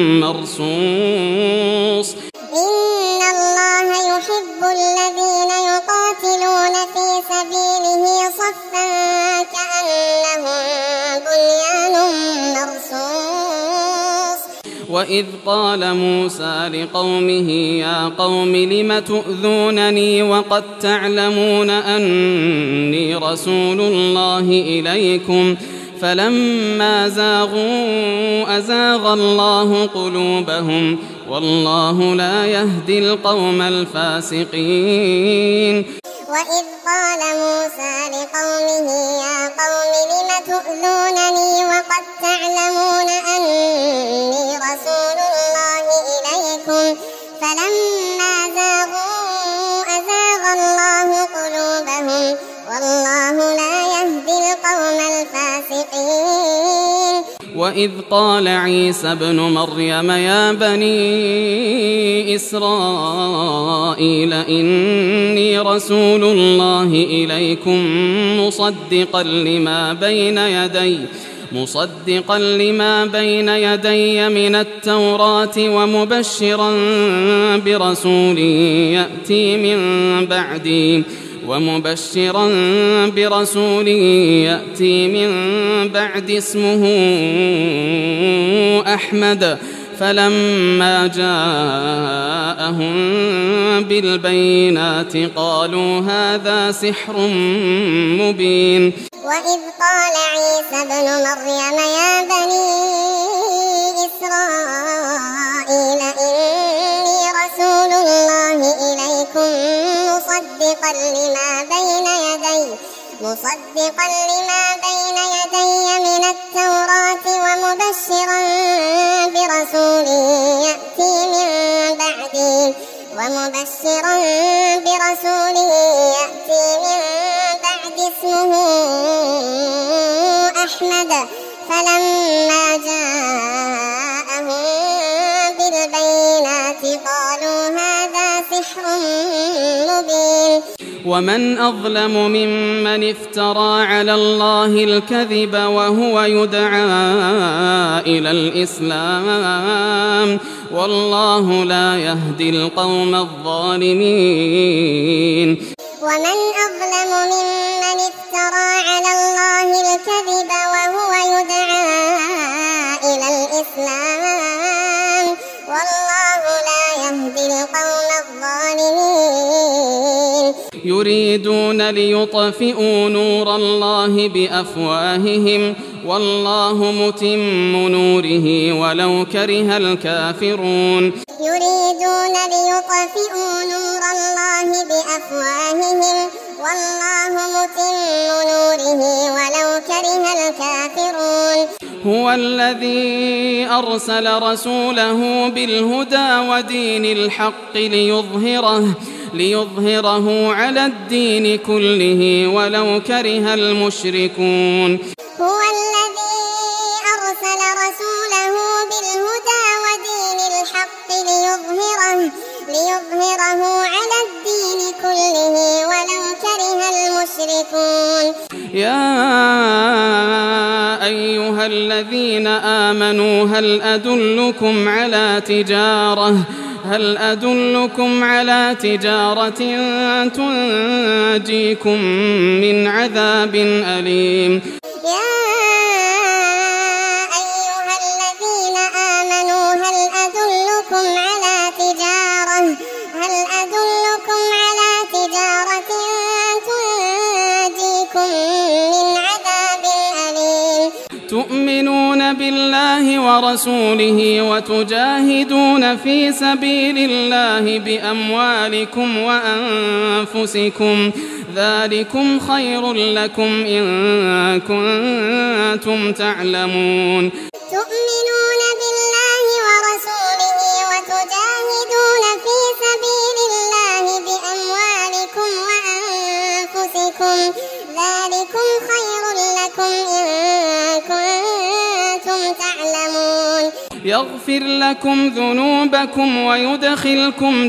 مرصوص. إن الله يحب الذين يقاتلون في سبيله صفا كأنهم بنيان مرصوص. وإذ قال موسى لقومه يا قوم لم تؤذونني وقد تعلمون أني رسول الله إليكم فلما زاغوا أزاغ الله قلوبهم والله لا يهدي القوم الفاسقين. وإذ قال موسى لقومه يا قوم لم تؤذونني وقد تعلمون أني رسول الله إليكم فلما زاغوا أزاغ الله قلوبهم والله لا يهدي القوم الفاسقين. وإذ قال عيسى ابن مريم يا بني إسرائيل إني رسول الله إليكم مصدقا لما بين يدي مصدقا لما بين يدي من التوراة ومبشرا برسول يأتي من بعدي ومبشرا برسول يأتي من بعد اسمه أحمد فلما جاءهم بالبينات قالوا هذا سحر مبين. وإذ قال عيسى ابن مريم يا بني إسرائيل إني رسول الله إليكم مصدقا لما بين يدي مصدقا لما بين يدي من التوراة ومبشرا برسول يأتي من بعدي ومبشرا برسول يأتي من بعد اسمه أحمد فلما جاءهم بالبينات قالوا هذا سحر مبين. ومن أظلم ممن افترى على الله الكذب وهو يدعى إلى الإسلام والله لا يهدي القوم الظالمين. ومن أظلم ممن افترى على الله الكذب وهو يدعى إلى الإسلام والله لا يهدي القوم الظالمين. يريدون ليطفئوا نور الله بأفواههم والله متم نوره ولو كره الكافرون يريدون ليطفئوا نور الله بأفواههم والله متم نوره ولو كره الكافرون هو الذي أرسل رسوله بالهدى ودين الحق ليظهره ليظهره على الدين كله ولو كره المشركون هو الذي أرسل رسوله بالهدى ودين الحق ليظهره ليظهره على الدين كله ولو كره المشركون يا أيها الذين آمنوا هل أدلكم على تجارة هل أدلكم على تجارة تنجيكم من عذاب أليم يا أيها الذين آمنوا هل أدلكم على تجارة هل أدلكم على تجارة تنجيكم من عذاب أليم تؤمنون بالله ورسوله وتجاهدون في سبيل الله بأموالكم وأنفسكم ذلكم خير لكم إن كنتم تعلمون تؤمنون بالله ورسوله وتجاهدون في سبيل الله بأموالكم وأنفسكم ذلكم خير لكم إن كنتم تعلمون يغفر لكم ذنوبكم ويدخلكم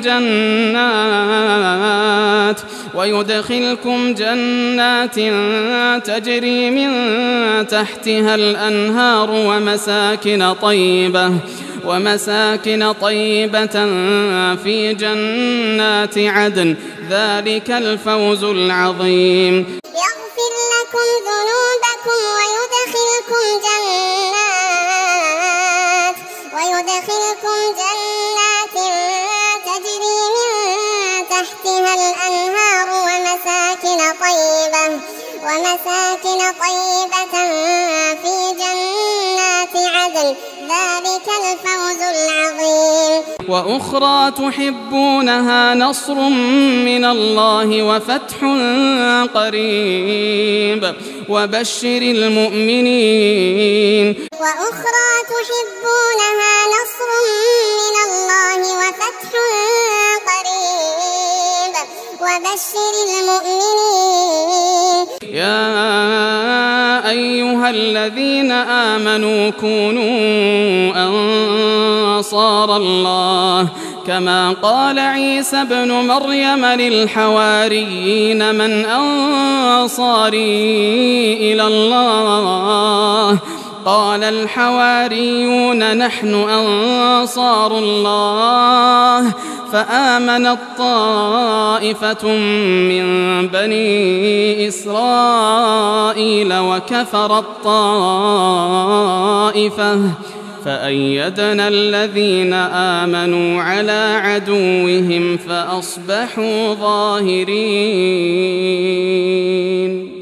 جنات ويدخلكم جنات تجري من تحتها الأنهار ومساكن طيبة ومساكن طيبة في جنات عدن ذلك الفوز العظيم يغفر لكم ذنوبكم ويدخلكم جنات ويدخلكم جنات تجري من تحتها الأنهار ومساكن طيبة ومساكن طيبة في جنات عدن ذلك الفوز العظيم وأخرى تحبونها نصر من الله وفتح قريب وبشر المؤمنين وأخرى تحبونها نصر من الله وفتح قريب وبشر المؤمنين يا أيها الذين آمنوا كونوا أنصار الله كما قال عيسى ابن مريم للحواريين من أنصاري إلى الله قال الحواريون نحن أنصار الله فآمنت طائفة من بني إسرائيل وكفرت طائفة فأيدنا الذين آمنوا على عدوهم فأصبحوا ظاهرين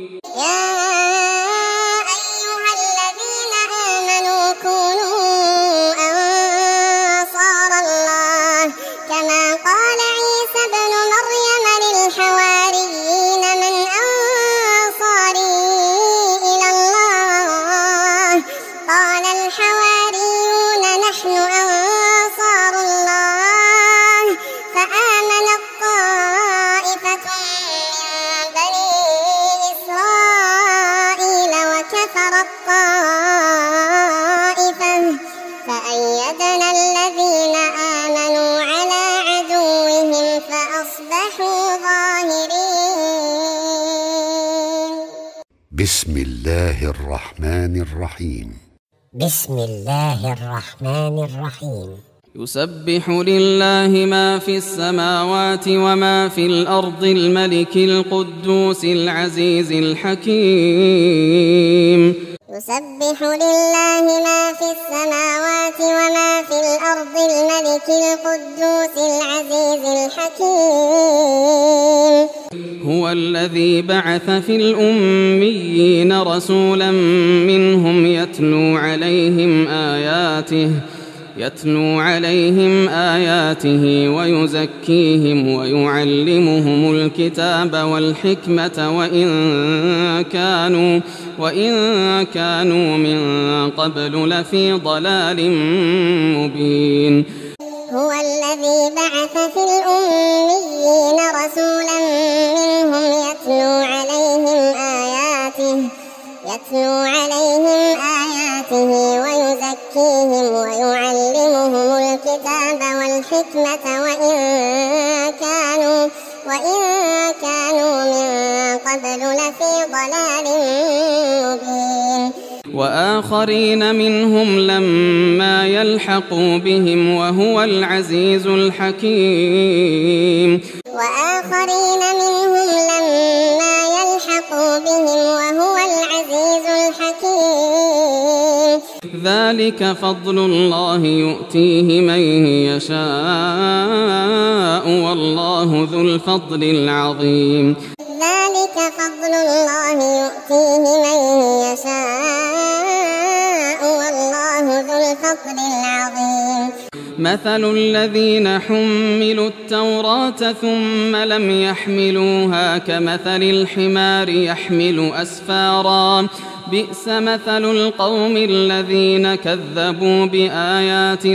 فأيدنا الذين آمنوا على عدوهم فأصبحوا ظاهرين بسم الله الرحمن الرحيم بسم الله الرحمن الرحيم يسبح لله ما في السماوات وما في الأرض الملك القدوس العزيز الحكيم يسبح لله ما في السماوات وما في الأرض الملك القدوس العزيز الحكيم. هو الذي بعث في الأميين رسولا منهم يتلو عليهم آياته يتلو عليهم آياته ويزكيهم ويعلمهم الكتاب والحكمة وإن كانوا وإن كانوا من قبل لفي ضلال مبين. هو الذي بعث في الأميين رسولا منهم يتلو عليهم آياته يتلو عليهم آياته ويزكيهم ويعلمهم الكتاب والحكمة وإن كانوا وإن كانوا من قبل لفي ضلال مبين. وآخرين منهم لما يلحقوا بهم وهو العزيز الحكيم. وآخرين منهم لما يلحقوا بهم وهو العزيز الحكيم. ذلك فضل الله يؤتيه من يشاء والله ذو الفضل العظيم. ذلك فضل الله يؤتيه من يشاء والله ذو الفضل العظيم. مثل الذين حملوا التوراة ثم لم يحملوها كمثل الحمار يحمل أسفارا بئس مثل القوم الذين كذبوا بآيات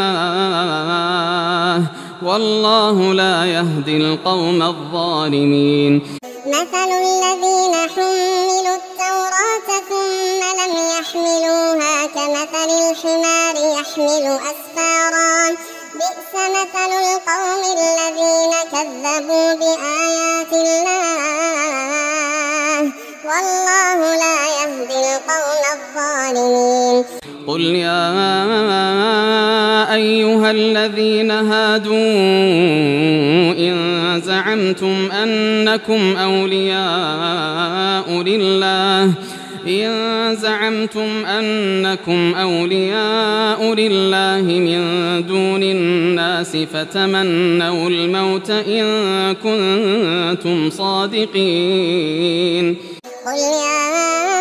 الله والله لا يهدي القوم الظالمين. مثل الذين حملوا التوراة ثم لم يحملوها كمثل الحمار يحمل أسفارا بئس مثل القوم الذين كذبوا بآيات الله والله لا يهدي القوم الظالمين. قل يا أيها الذين هادوا إن زعمتم أنكم أولياء لله إن زعمتم أنكم أولياء لله من دون الناس فتمنوا الموت إن كنتم صادقين. قل يا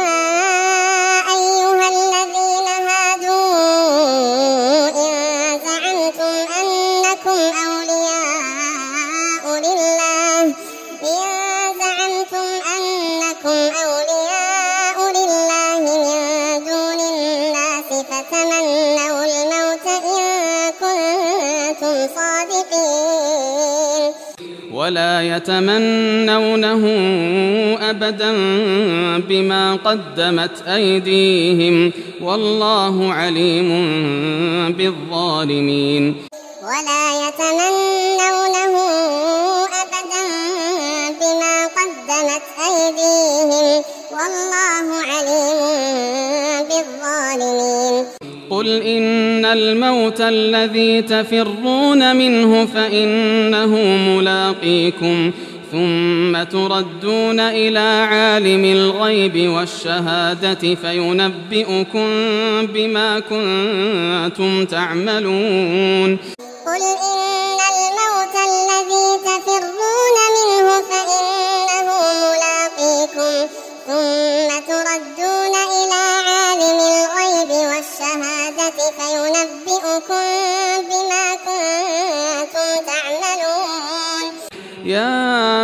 أيها الذين هادوا إن زعمتم أنكم أولياء لله إن زعمتم أنكم أولياء لله من دون الناس فتمنوا الموت إن كنتم صادقين. ولا يتمنونه أبدا بما قدمت أيديهم والله عليم بالظالمين. ولا يتمنونه أبدا بما قدمت أيديهم والله عليم بالظالمين. قل إن الموت الذي تفرون منه فإنه ملاقيكم ثم تردون إلى عالم الغيب والشهادة فينبئكم بما كنتم تعملون. قل إن الموت الذي تفرون منه فإنه ملاقيكم ثم تردون إلى عالم الغيب والشهادة فينبئكم بما كنتم تعملون. يا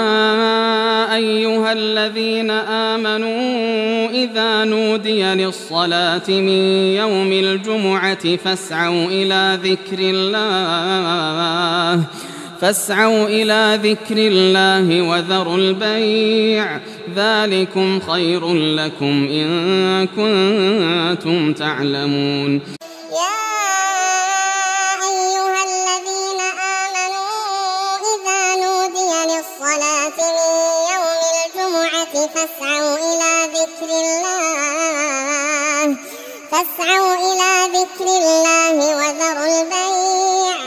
أيها الذين آمنوا إذا نودي للصلاة من يوم الجمعة فاسعوا إلى ذكر الله فاسعوا إلى ذكر الله وذروا البيع ذلكم خير لكم إن كنتم تعلمون. فاسعوا إلى ذكر الله فاسعوا إلى ذكر الله وذروا البيع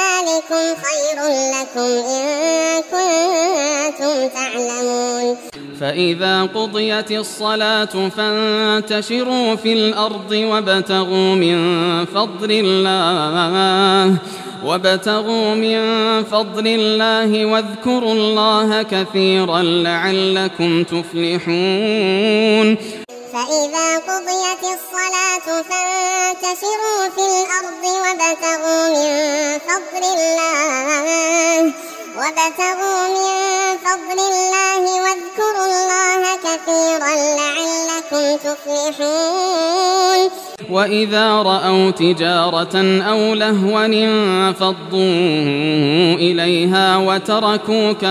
ذلكم خير لكم إن كنتم تعلمون. فإذا قضيت الصلاة فانتشروا في الأرض وابتغوا من فضل الله وابتغوا من فضل الله واذكروا الله كثيرا لعلكم تفلحون. فإذا قضيت الصلاة فانتشروا في الأرض وابتغوا من فضل الله وابتغوا من فضل الله واذكروا الله كثيرا لعلكم تفلحون. وإذا رأوا تجارة أو لهوا انفضوا إليها وتركوك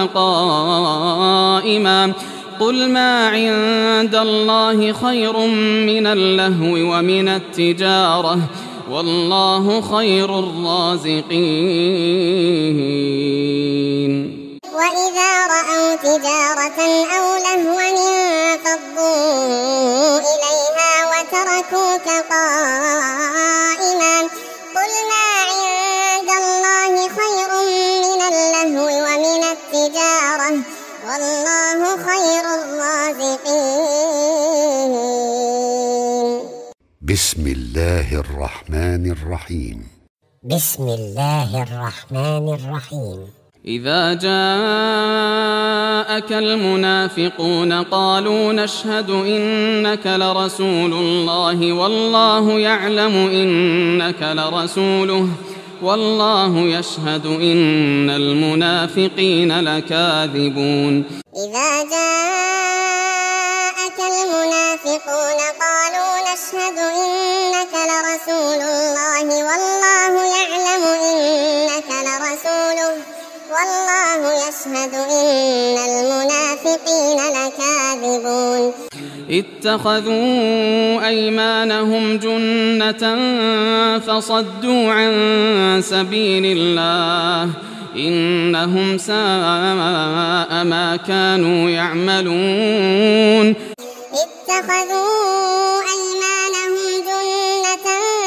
قائما قل ما عند الله خير من اللهو ومن التجارة والله خير الرازقين. وإذا رأوا تجارة أو لهوا انفضوا إليها وتركوك قائما قل ما عند الله خير من اللهو ومن التجارة والله خير الرازقين. بسم الله الرحمن الرحيم. بسم الله الرحمن الرحيم. إذا جاءك المنافقون قالوا نشهد إنك لرسول الله والله يعلم إنك لرسوله والله يشهد إن المنافقين لكاذبون. إذا جاءك المنافقون قالوا نشهد إنك لرسول الله والله يعلم إنك لرسوله والله يشهد إن المنافقين لكاذبون. اتخذوا أيمانهم جنة فصدوا عن سبيل الله إنهم ساء ما كانوا يعملون. اتخذوا أيمانهم جنة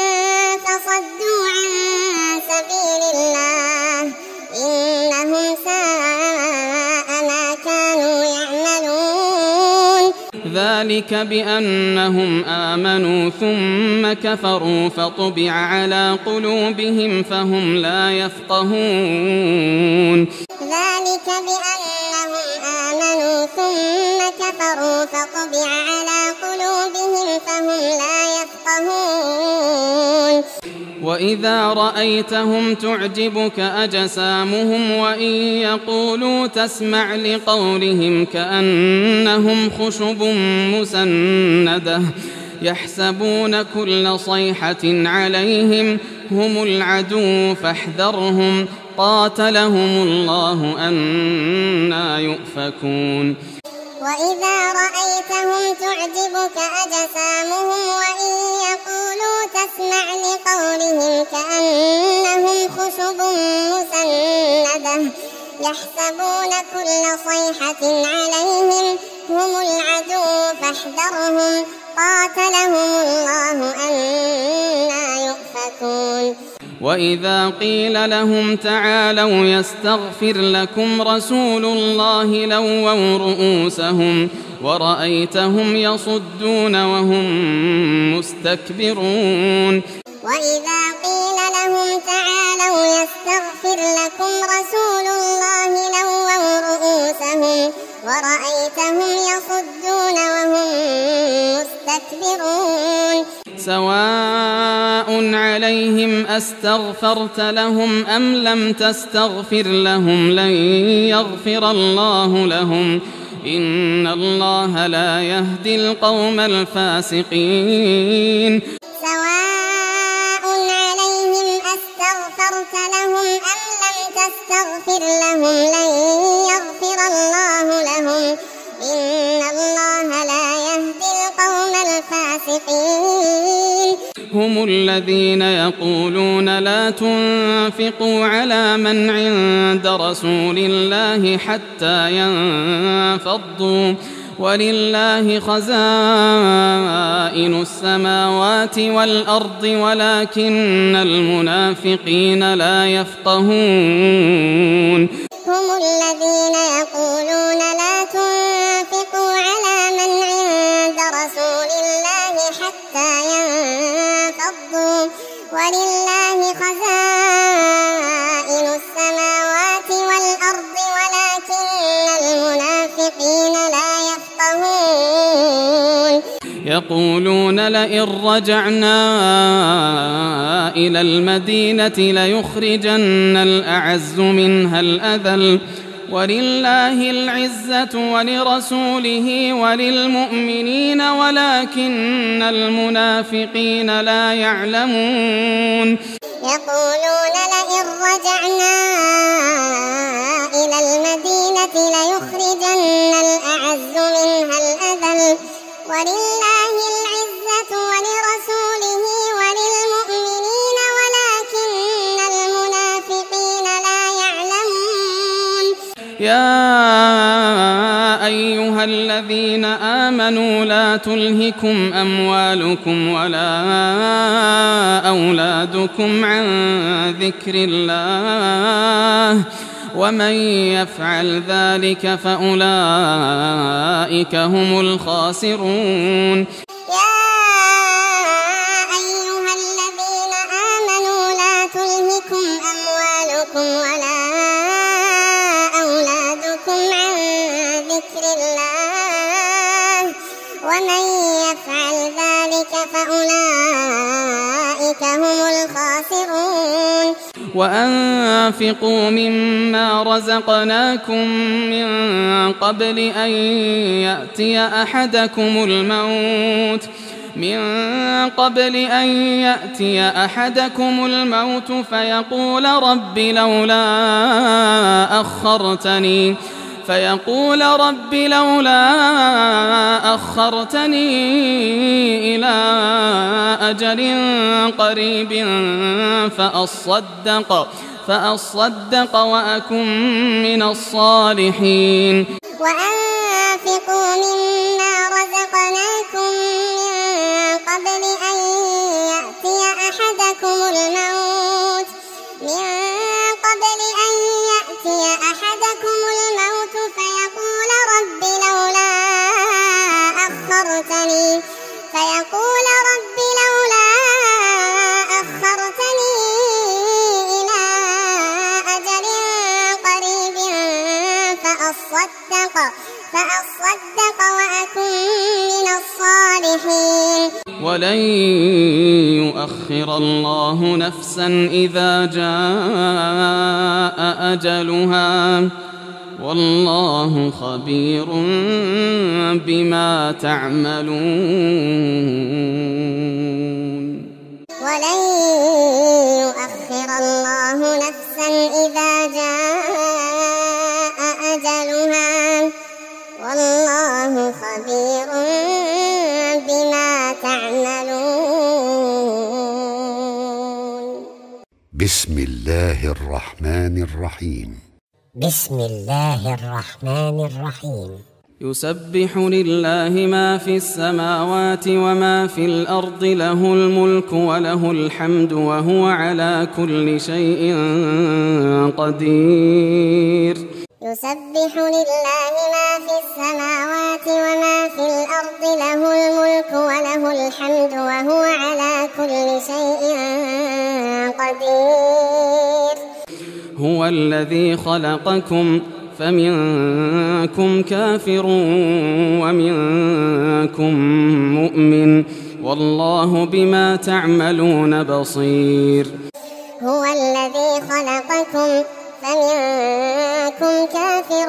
فصدوا عن سبيل الله إنهم ساء ما كانوا يعملون. ذلك بأنهم آمنوا ثم كفروا فطبع على قلوبهم فهم لا يفقهون. ذلك بأنهم آمنوا ثم كفروا فطبع على قلوبهم فهم لا يفقهون. وإذا رأيتهم تعجبك أجسامهم وإن يقولوا تسمع لقولهم كأنهم خشب مسندة يحسبون كل صيحة عليهم هم العدو فاحذرهم قاتلهم الله أنى يؤفكون. وإذا رأيتهم تعجبك أجسامهم وإن يقولوا تسمع لقولهم كأنهم خشب مسندة يحسبون كل صيحة عليهم هم العدو فاحذرهم قاتلهم الله أنى يؤفكون. وإذا قيل لهم تعالوا يستغفر لكم رسول الله لووا رؤوسهم ورأيتهم يصدون وهم مستكبرون. وإذا قيل لهم تعالوا يستغفر لكم رسول الله لووا رؤوسهم ورأيتهم يصدون وهم مستكبرون. سواء عليهم أستغفرت لهم أم لم تستغفر لهم لن يغفر الله لهم إن الله لا يهدي القوم الفاسقين. سواء عليهم أستغفرت لهم أم لم تستغفر لهم لن يغفر الله لهم إن الله لا يهدي القوم الفاسقين. هم الذين يقولون لا تنفقوا على من عند رسول الله حتى ينفضوا ولله خزائن السماوات والأرض ولكن المنافقين لا يفقهون. هم الذين يقولون لا تنفقوا ولله خزائن السماوات والأرض ولكن المنافقين لا يفقهون يقولون لئن رجعنا إلى المدينة ليخرجن الأعز منها الأذل ولله العزة ولرسوله وللمؤمنين ولكن المنافقين لا يعلمون يقولون لئن رجعنا إلى المدينة ليخرجن الأعز منها الأذل ولله العزة ولرسوله وللمؤمنين ولكن المنافقين لا يعلمون يا أيها الذين آمنوا لا تلهكم أموالكم ولا أولادكم عن ذكر الله ومن يفعل ذلك فأولئك هم الخاسرون يا أيها الذين آمنوا لا تلهكم أموالكم ولا أولادكم عن ذكر الله ومن يفعل ذلك فأولئك هم الخاسرون وأنفقوا مما رزقناكم من قبل أن يأتي أحدكم الموت من قبل أن يأتي أحدكم الموت فيقول رب لولا أخرتني فيقول رب لولا أخرتني إلى أجل قريب فأصدق فأصدق وأكن من الصالحين وأنفقوا مما رزقناكم من قبل أن يأتي أحدكم الموت من قبل أن يأتي أحدكم الموت فيقول رب لولا أخرتني فيقول رب لولا أخرتني إلى أجل قريب فأصدق فأصدق وأكن من الصالحين ولن يؤخر الله نفسا إذا جاء أجلها والله خبير بما تعملون ولن يؤخر الله نفسا إذا جاء أجلها والله خبير بما تعملون بسم الله الرحمن الرحيم بسم الله الرحمن الرحيم يسبح لله ما في السماوات وما في الأرض له الملك وله الحمد وهو على كل شيء قدير يسبح لله ما في السماوات وما في الأرض له الملك وله الحمد وهو على كل شيء قدير هو الذي خلقكم فمنكم كافر ومنكم مؤمن والله بما تعملون بصير هو الذي خلقكم فمنكم كافر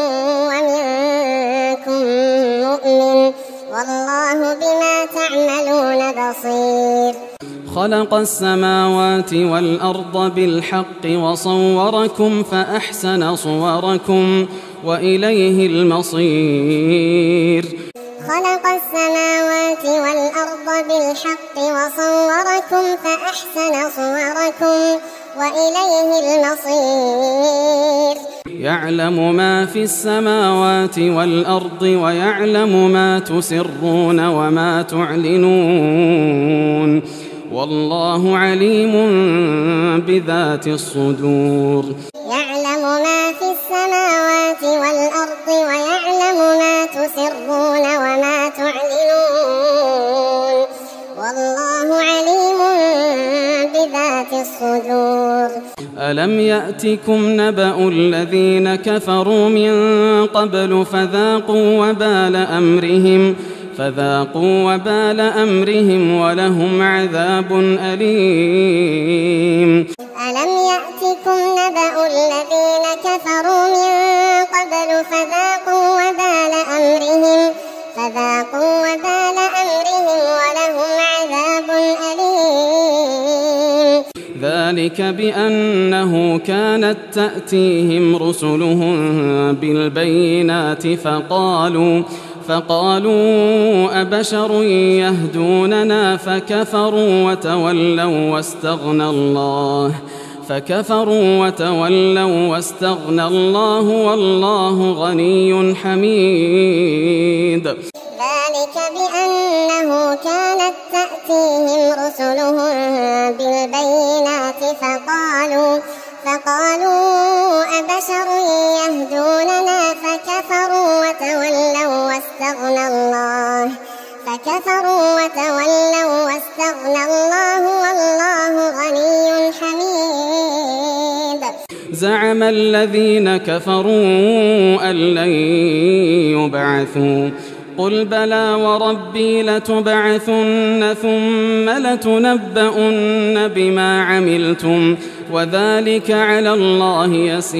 ومنكم مؤمن والله بما تعملون بصير خلق السماوات والأرض بالحق وصوركم فأحسن صوركم وإليه المصير خلق السماوات والأرض بالحق وصوركم فأحسن صوركم وإليه المصير يعلم ما في السماوات والأرض ويعلم ما تسرون وما تعلنون والله عليم بذات الصدور يعلم ما في السماوات والأرض ويعلم ما تسرون وما تعلنون والله عليم ألم يأتكم نبأ الذين كفروا من قبل فذاقوا وبال أمرهم فذاقوا وبال أمرهم ولهم عذاب أليم. ألم يأتكم نبأ الذين كفروا من قبل فذاقوا وبال أمرهم فذاقوا وبال أمرهم ولهم عذاب أليم. ذلك بأنه كانت تأتيهم رسلهم بالبينات فقالوا فقالوا أبشر يهدوننا فكفروا وتولوا واستغنى الله فكفروا وتولوا واستغنى الله والله غني حميد. ذلك بأنه كانت تأتيهم رسلهم بالبينات فقالوا فقالوا أبشر يهدوننا فكفروا وتولوا واستغنى الله فكفروا وتولوا واستغنى الله والله غني حميد. زعم الذين كفروا أن لن يبعثوا قل بلى وربي لتبعثن ثم لتنبؤن بما عملتم وذلك على الله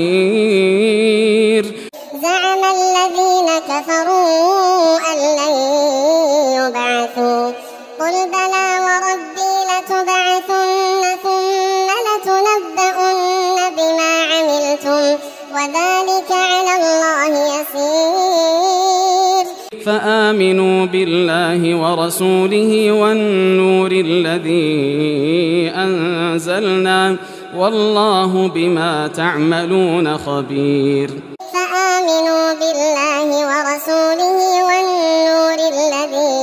يسير. زعم الذين كفروا أن لن يبعثوا قل بلى وربي لتبعثن ثم لتنبؤن بما عملتم وذلك على الله يسير. فآمنوا بالله ورسوله والنور الذي أنزلنا والله بما تعملون خبير. فآمنوا بالله ورسوله والنور الذي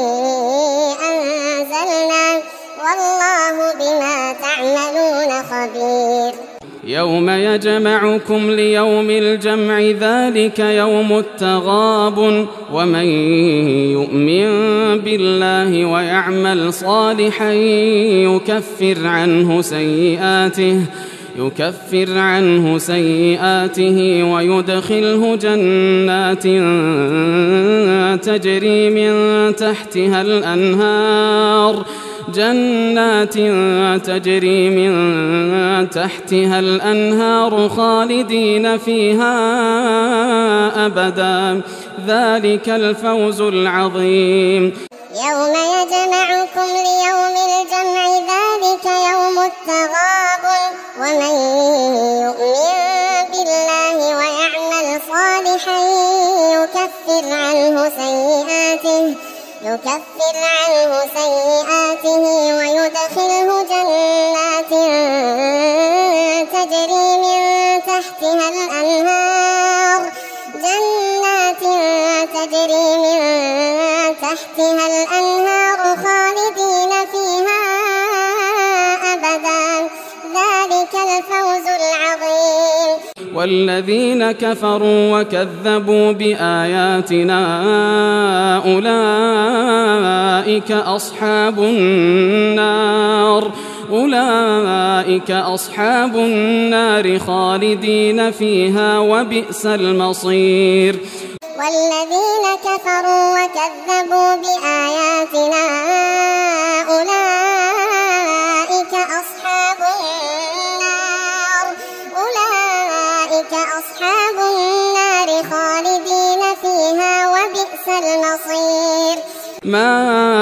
أنزلنا والله بما تعملون خبير. يوم يجمعكم ليوم الجمع ذلك يوم التغابن ومن يؤمن بالله ويعمل صالحا يكفر عنه سيئاته يكفر عنه سيئاته ويدخله جنات تجري من تحتها الأنهار جنات تجري من تحتها الأنهار خالدين فيها أبدا ذلك الفوز العظيم. يوم يجمعكم ليوم الجمع ذلك يوم التغابن ومن يؤمن بالله ويعمل صالحا يكفر عنه سيئاته يكفر عنه سيئاته ويدخله جنات تجري من تحتها الأنهار جنات تجري من تحتها الأنهار خالدين فيها أبدا ذلك الفوز العظيم. والذين كفروا وكذبوا بآياتنا أولئك أصحاب النار أولئك أصحاب النار خالدين فيها وبئس المصير. والذين كفروا وكذبوا بآياتنا أولئك أصحاب النار أولئك أصحاب النار خالدين فيها وبئس المصير. ما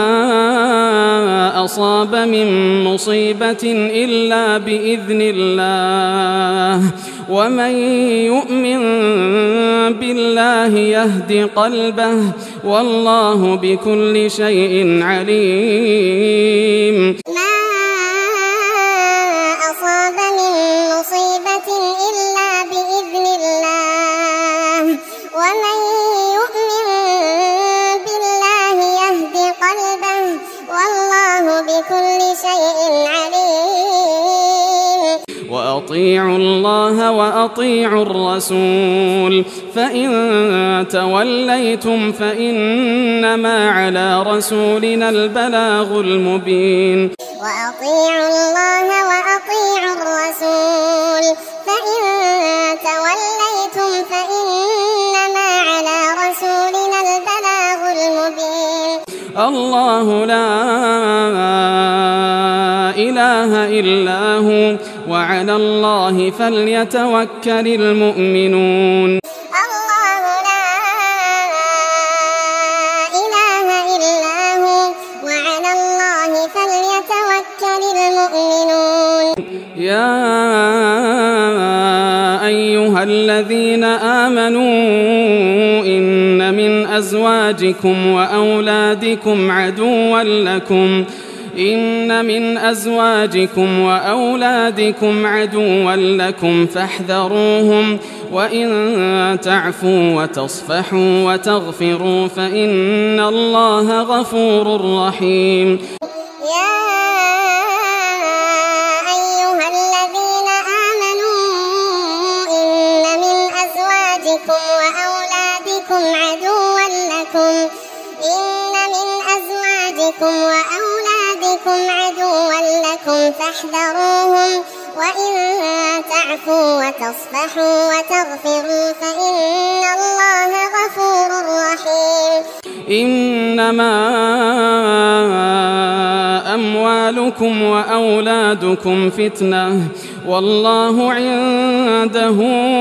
أصاب من مصيبة إلا بإذن الله ومن يؤمن بالله يهد قلبه والله بكل شيء عليم. ما أصاب من مصيبة إلا بإذن الله ومن يؤمن بالله يهد قلبه والله بكل شيء عليم. وأطيعوا الله وأطيعوا الرسول فإن توليتم فإنما على رسولنا البلاغ المبين. وأطيعوا الله وأطيعوا الرسول فإن توليتم فإنما على رسولنا البلاغ المبين. الله لا إله إلا هو وعلى الله فليتوكل المؤمنون. الله لا إله إلا هو وعلى الله فليتوكل المؤمنون. يا أيها الذين آمنوا إن من أزواجكم وأولادكم عدوا لكم إن من أزواجكم وأولادكم عدوا لكم فاحذروهم وإن تعفوا وتصفحوا وتغفروا فإن الله غفور رحيم. يا أيها الذين آمنوا إن من أزواجكم وأولادكم عدوا لكم إن من أزواجكم وأولادكم عدوا لكم فاحذروهم وإن تعفوا وتصفحوا وتغفروا فإن الله غفور رحيم. إنما أموالكم وأولادكم فتنة والله عنده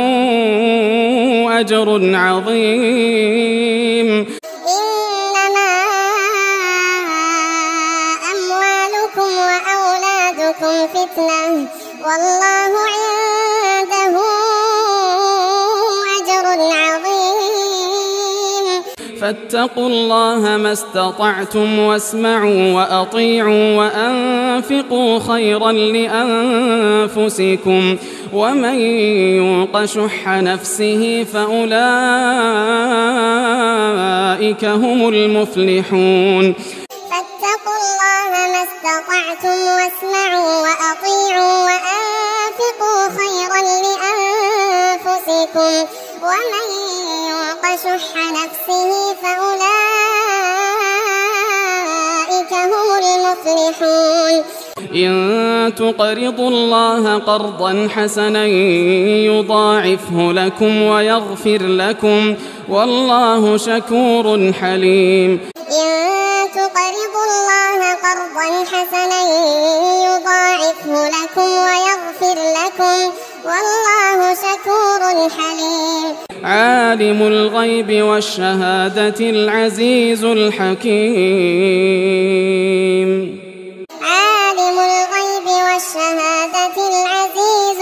أجر عظيم. إنما أموالكم وأولادكم فتنة والله عنده أجر عظيم. فاتقوا الله ما استطعتم واسمعوا وأطيعوا وأنفقوا خيرا لأنفسكم ومن يوق شح نفسه فأولئك هم المفلحون. فاتقوا الله ما استطعتم واسمعوا وأطيعوا وأنفقوا خيرا لأنفسكم ومن يوق شح نفسه فأولئك هم المفلحون. إن تقرضوا الله قرضا حسنا يضاعفه لكم ويغفر لكم والله شكور حليم. إن تقرضوا الله قرضا حسنا يضاعفه لكم ويغفر لكم والله شكور حليم. عالم الغيب والشهادة العزيز الحكيم. عالم الغيب والشهادة العزيز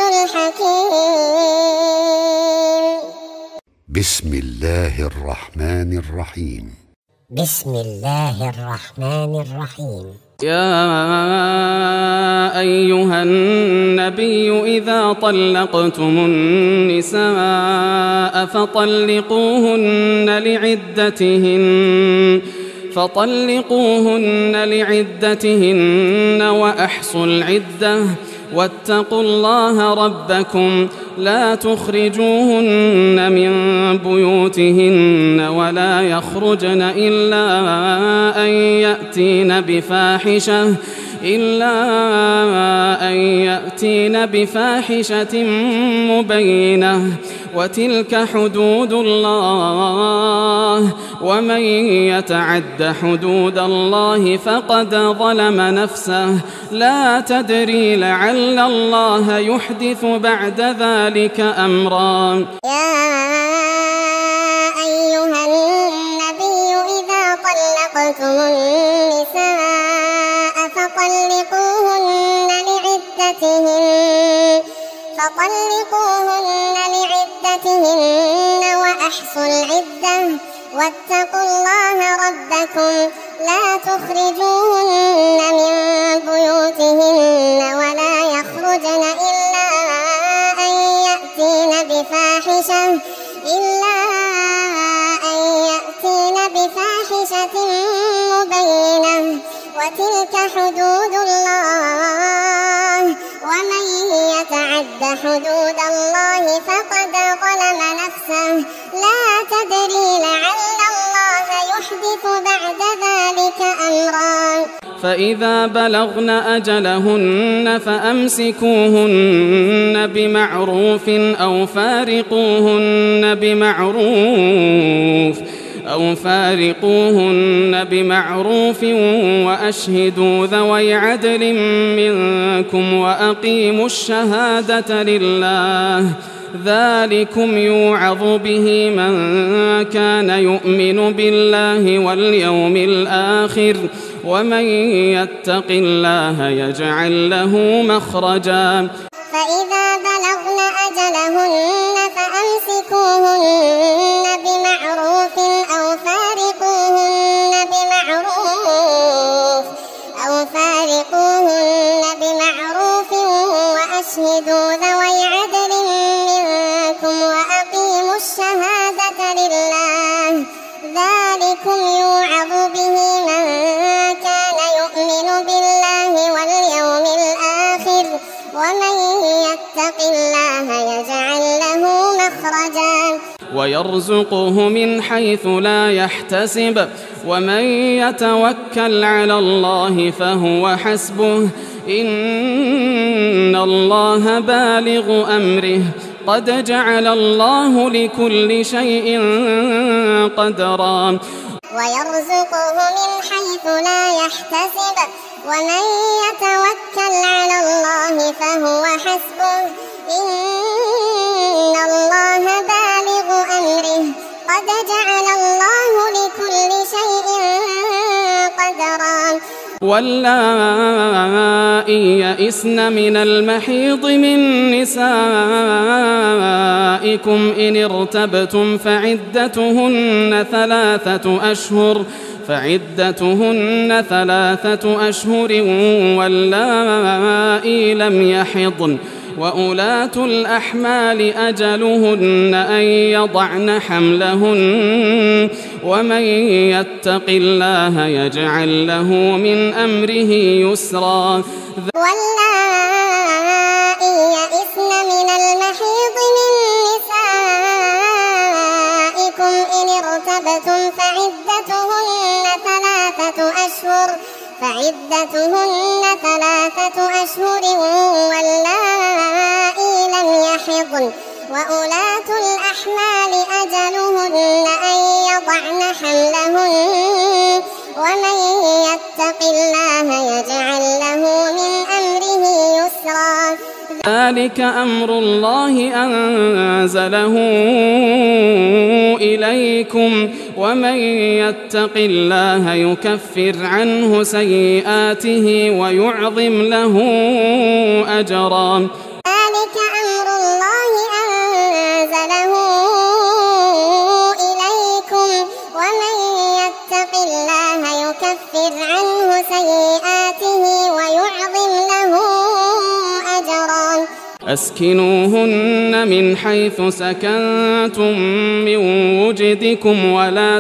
الحكيم. بسم الله الرحمن الرحيم. بسم الله الرحمن الرحيم. يا أيها النبي إذا طلقتم النساء فطلقوهن لعدتهن فطلقوهن لعدتهن وأحصوا العدة واتقوا الله ربكم لا تخرجوهن من بيوتهن ولا يخرجن إلا أن يأتين بفاحشة إلا أن يأتين بفاحشة مبينة وتلك حدود الله ومن يتعد حدود الله فقد ظلم نفسه لا تدري لعل الله يحدث بعد ذلك أمرا. يا أيها النبي إذا طلقتم النساء فطلقوهن لعدتهن فطلقوهن لعدتهن وأحصوا العدة واتقوا الله ربكم لا تخرجوهن من بيوتهن ولا يخرجن إلا أن يأتين بفاحشة إلا أن يأتين بفاحشة مبينة وتلك حدود الله ومن يتعد حدود الله فقد ظلم نفسه لا تدري لعل الله يحدث بعد ذلك أمرا. فإذا بلغن أجلهن فأمسكوهن بمعروف أو فارقوهن بمعروف أو فارقوهن بمعروف وأشهدوا ذوي عدل منكم وأقيموا الشهادة لله ذلكم يوعظ به من كان يؤمن بالله واليوم الآخر ومن يتق الله يجعل له مخرجا فإذا بلغن أجلهن فأمسكوهن بمعروف أو فارقوهن بمعروف أو فارقوهن بمعروف وأشهدوا ذوي عدل منكم وأقيموا الشهادة لله ذلكم يوعظ به من كان يؤمن بالله واليوم الآخر ومن يتق الله يجعل له مخرجا ويرزقه من حيث لا يحتسب ومن يتوكل على الله فهو حسبه إن الله بالغ أمره قد جعل الله لكل شيء قدرا ويرزقه من حيث لا يحتسب ومن يتوكل على الله فهو حسبه إن الله بالغ أمره قد جعل الله لكل شيء قدرا واللائي يئسن من المحيض من نسائكم إن ارتبتم فعدتهن ثلاثة أشهر فعدتهن ثلاثة أشهر واللائي لم يحضن وأولاة الأحمال أجلهن أن يضعن حملهن ومن يتق الله يجعل له من أمره يسرا واللائي يئسن من المحيض من نسائكم إن ارتبتم فعدتهن ثلاثة أشهر فعدتهن ثلاثة أشهر واللائي لم يحضن وأولاة الأحمال أجلهن أن يضعن حملهن ومن يتق الله يجعل له من أمره يسرا ذلك أمر الله أنزله إليكم ومن يتق الله يكفر عنه سيئاته ويعظم له أجرا ذلك أمر الله أنزله إليكم ومن يتق الله يكفر عنه سيئاته ويعظم له أجرا أسكنوهن من حيث سكنتم من وجدكم ولا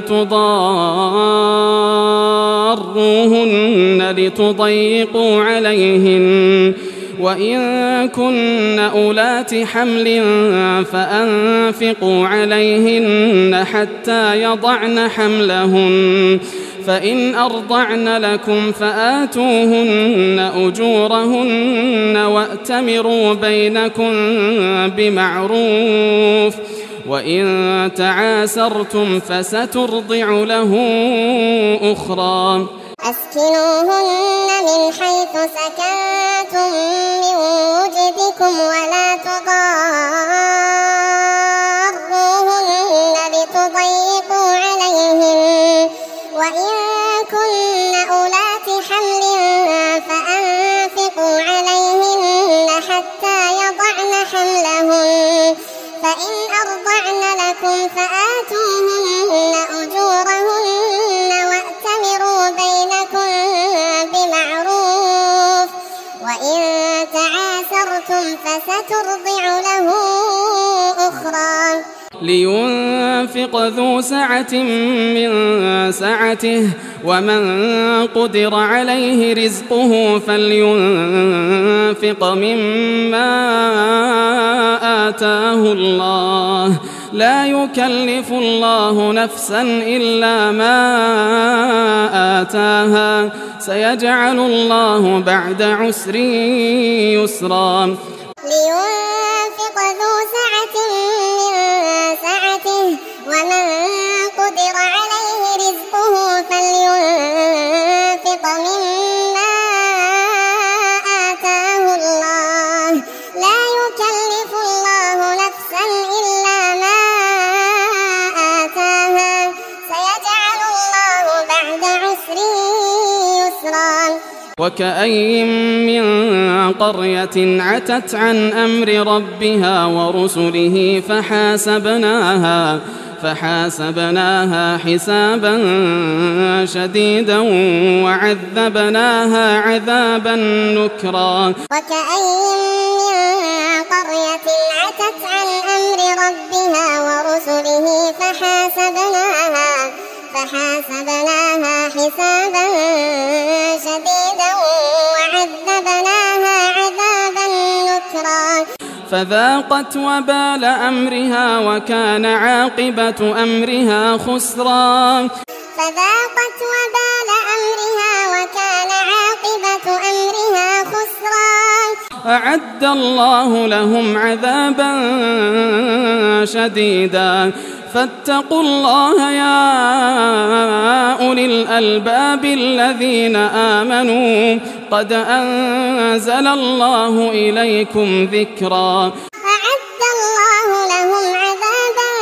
تضاروهن لتضيقوا عليهن وإن كن أولات حمل فأنفقوا عليهن حتى يضعن حملهن فإن أرضعن لكم فآتوهن أجورهن وأتمروا بينكم بمعروف وإن تعاسرتم فسترضع له أخرى أسكنوهن من حيث سكنتم من وجدكم ولا تضاروهن لتضيقوا عليهن وإن كن أولات حمل فأنفقوا عليهن حتى يضعن حملهن فإن أرضعن لكم فآتوهن أجورهن وأتمروا بينكم بمعروف وإن تعاسرتم فسترضع له أخرى لينفق ذو سعة من سعته ومن قدر عليه رزقه فلينفق مما آتاه الله لا يكلف الله نفسا إلا ما آتاها سيجعل الله بعد عسر يسرا لينفق ذو سعة من سعته ومن قدر عليه رزقه فلينفق مما آتاه الله لا يكلف الله نفسا إلا ما آتاها سيجعل الله بعد عسر يسرا وكأين من قرية عتت عن أمر ربها ورسله فحاسبناها فحاسبناها حسابا شديدا وعذبناها عذابا نكرا وكأين من قرية عتت عن أمر ربها ورسله فحاسبناها فحاسبناها حسابا شديدا وعذبناها عذابا نكرا فذاقت وبال أمرها وكان عاقبة أمرها خسرا فذاقت وبال أمرها وكان عاقبة أمرها خسرا أعد الله لهم عذابا شديدا فاتقوا الله يا أولي الألباب الذين آمنوا قد أنزل الله إليكم ذكرا أعد الله لهم عذابا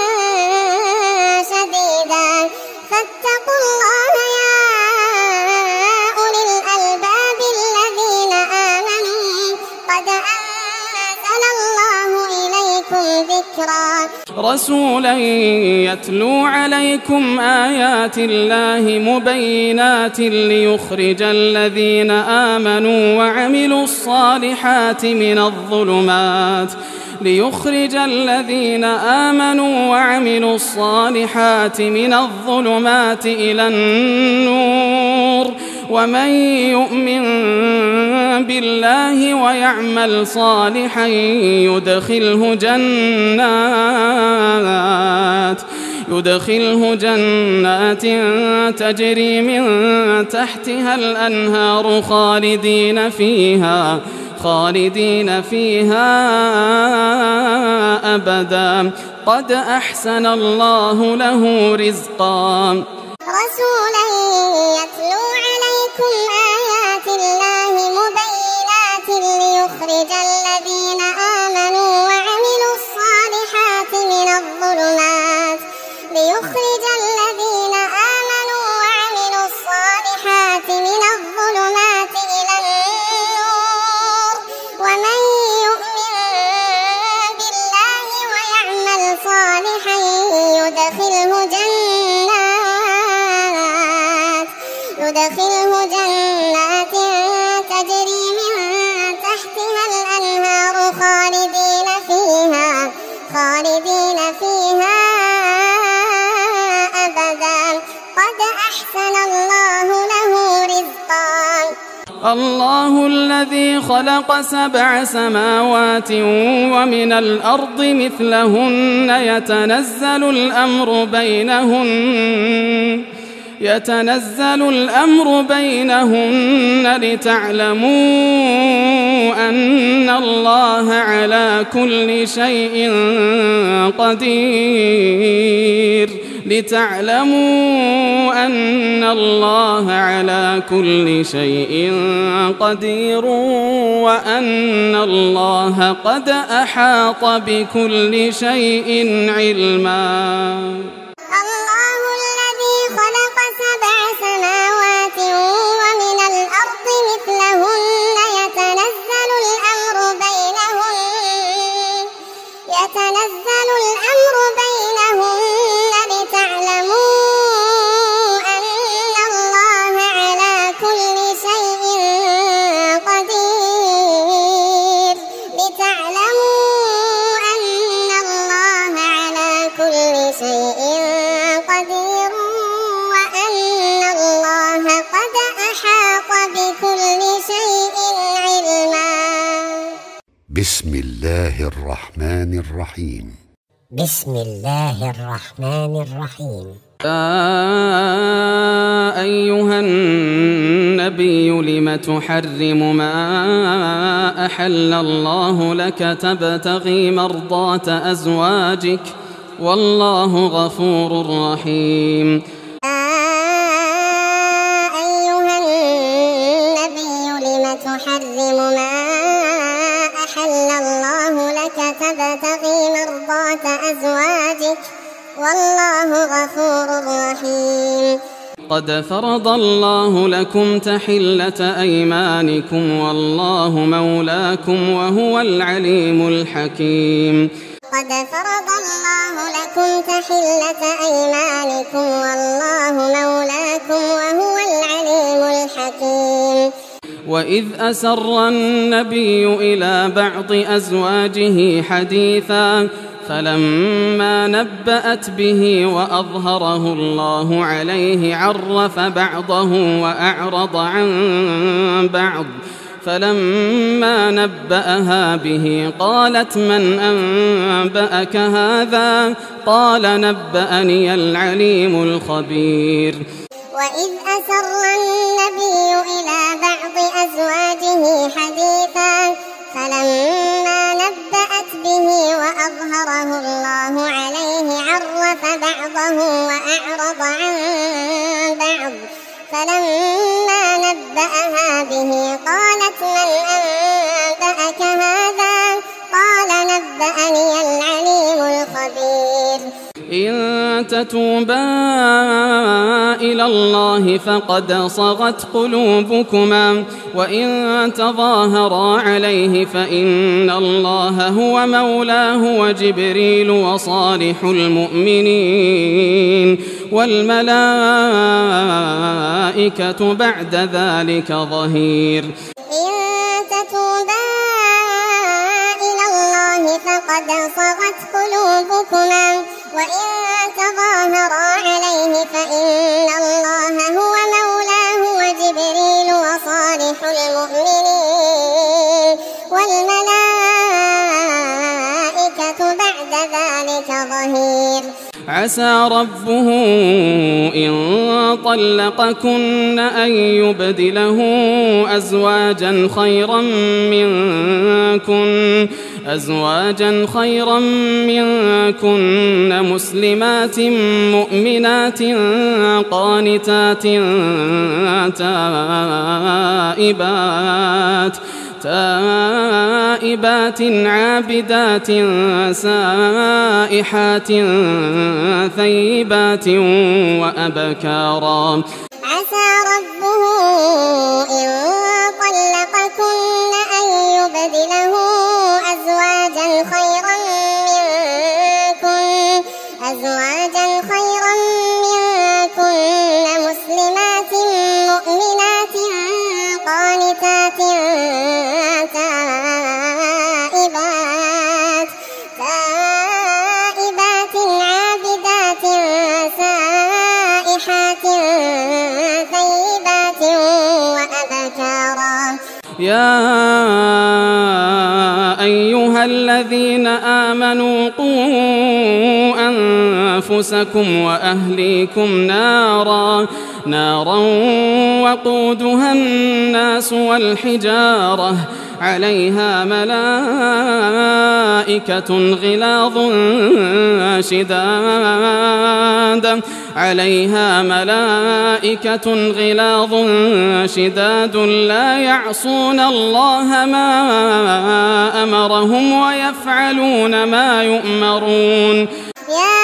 شديدا فاتقوا الله يا أولي الألباب الذين آمنوا قد أنزل الله إليكم ذكرا رسولا يتلو عليكم آيات الله مبينات ليخرج الذين آمنوا وعملوا الصالحات من الظلمات ليخرج الذين آمنوا وعملوا الصالحات من الظلمات إلى النور ومن يؤمن بالله ويعمل صالحا يدخله جنات يدخله جنات تجري من تحتها الأنهار خالدين فيها خالدين فيها أبدا قد أحسن الله له رزقا رسولا يتلو عليكم آيات الله مبينات ليخرج الذين آمنوا وعملوا الصالحات من الظلمات ليخرج الذين آمنوا وعملوا الصالحات من الظلمات إلى النور ومن يؤمن بالله ويعمل صالحا يدخله جنات يدخله جنات تجري من تحتها الأنهار خالدين فيها خالدين فيها أبدا قد أحسن الله له رزقا الله الذي خلق سبع سماوات ومن الأرض مثلهن يتنزل الأمر بينهن يتنزل الأمر بينهن لتعلموا أن الله على كل شيء قدير لتعلموا أن الله على كل شيء قدير وأن الله قد أحاط بكل شيء علما الله الذي خلق سبع سماوات ومن الأرض مثلهن يتنزل الأمر بينهن يتنزل الأمر بينهن لتعلموا أن الله على كل شيء قدير لتعلموا أن الله على كل شيء قدير وأن الله قد أحاط بكل شيء علما بسم الله الرحمن الرحيم بسم الله الرحمن الرحيم. يا أيها النبي لم تحرم ما أحل الله لك تبتغي مرضات أزواجك والله غفور رحيم. أيها النبي لم تحرم ما أحل الله لك تبتغي مرضات أزواجك والله غفور رحيم. قد فرض الله لكم تحلة أيمانكم والله مولاكم وهو العليم الحكيم. قد فرض الله لكم تحلة أيمانكم والله مولاكم وهو العليم الحكيم. وإذ أسر النبي إلى بعض أزواجه حديثا فلما نبأت به وأظهره الله عليه عرف بعضه وأعرض عن بعض فلما نبأها به قالت من أنبأك هذا قال نبأني العليم الخبير. وإذ أسر النبي إلى بعض أزواجه حديثا فلما نبأت به وأظهره الله عليه عرف بعضه وأعرض عن بعض فلما نبأها به قالت من أنبأك هذا قال نبأني العليم الخبير. إن تتوبا إلى الله فقد صغت قلوبكما وإن تظاهرا عليه فإن الله هو مولاه وجبريل وصالح المؤمنين والملائكة بعد ذلك ظهير. إن تتوبا إلى الله فقد صغت قلوبكما وإن تظاهرا عليه فإن الله هو مولاه وجبريل وصالح المؤمنين والملائكة بعد ذلك ظهير. عسى ربه إن طلقكن أن يبدله أزواجا خيرا منكن أزواجا خيرا منكن مسلمات مؤمنات قانتات تائبات تائبات عابدات سائحات ثيبات وأبكارا. عسى ربه إن طلقكن أن يبدله أزواجا خيرا منكن أزواجا خيرا منكن مسلمات مؤمنات قانتات تائبات تائبات عابدات سائحات ثيبات وأبكارا. يا أيها الذين آمنوا قوا أنفسكم وأهليكم نارا نارا وقودها الناس والحجارة عليها ملائكة غلاظ شداد عليها ملائكة غلاظ شداد لا يعصون الله ما أمرهم ويفعلون ما يؤمرون. يا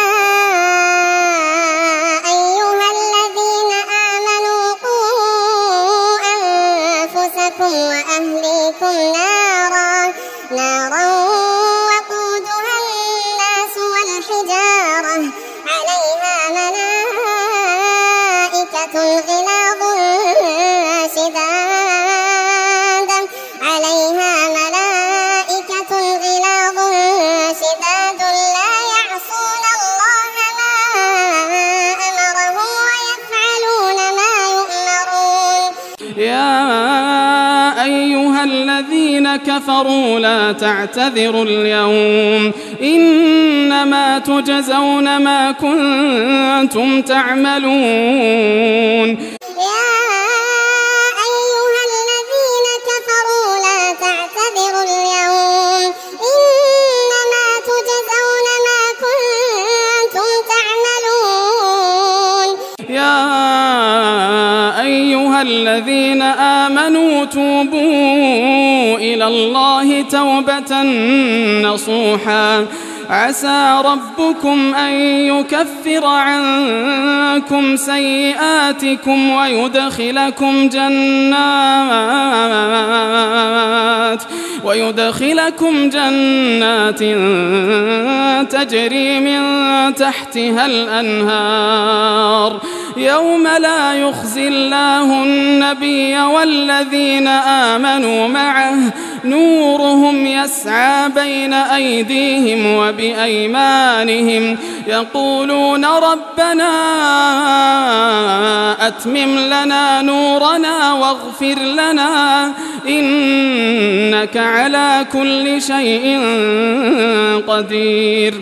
أيها الذين آمنوا قوا أنفسكم وأهليكم نارا نارا وقودها الناس والحجارة عليها ملائكة غلاظ شداد عليها ملائكة غلاظ شداد لا يعصون الله ما أمرهم ويفعلون ما يؤمرون. يا أيها أيها الذين كفروا لا تعتذروا اليوم إنما تجزون ما كنتم تعملون. يا أيها الذين كفروا لا تعتذروا اليوم إنما تجزون ما كنتم تعملون. يا أيها الذين آمنوا توبوا إلى الله توبة نصوحا عسى ربكم أن يكفر عنكم سيئاتكم ويدخلكم جنات ويدخلكم جنات تجري من تحتها الأنهار يوم لا يخزي الله النبي والذين آمنوا معه نورهم يسعى بين أيديهم وبأيمانهم يقولون ربنا أتمم لنا نورنا واغفر لنا إنك على كل شيء قدير.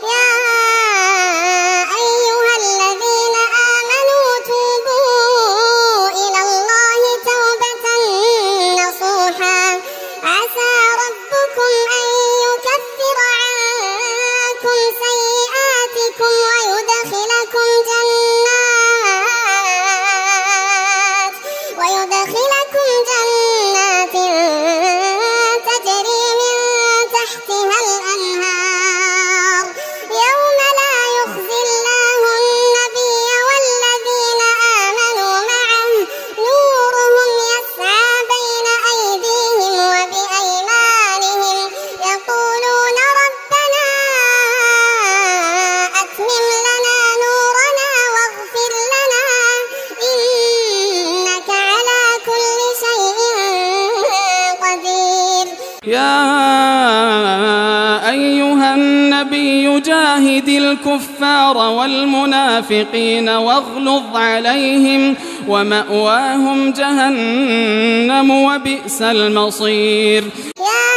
جاهد الكفار والمنافقين واغلظ عليهم ومأواهم جهنم وبئس المصير. يا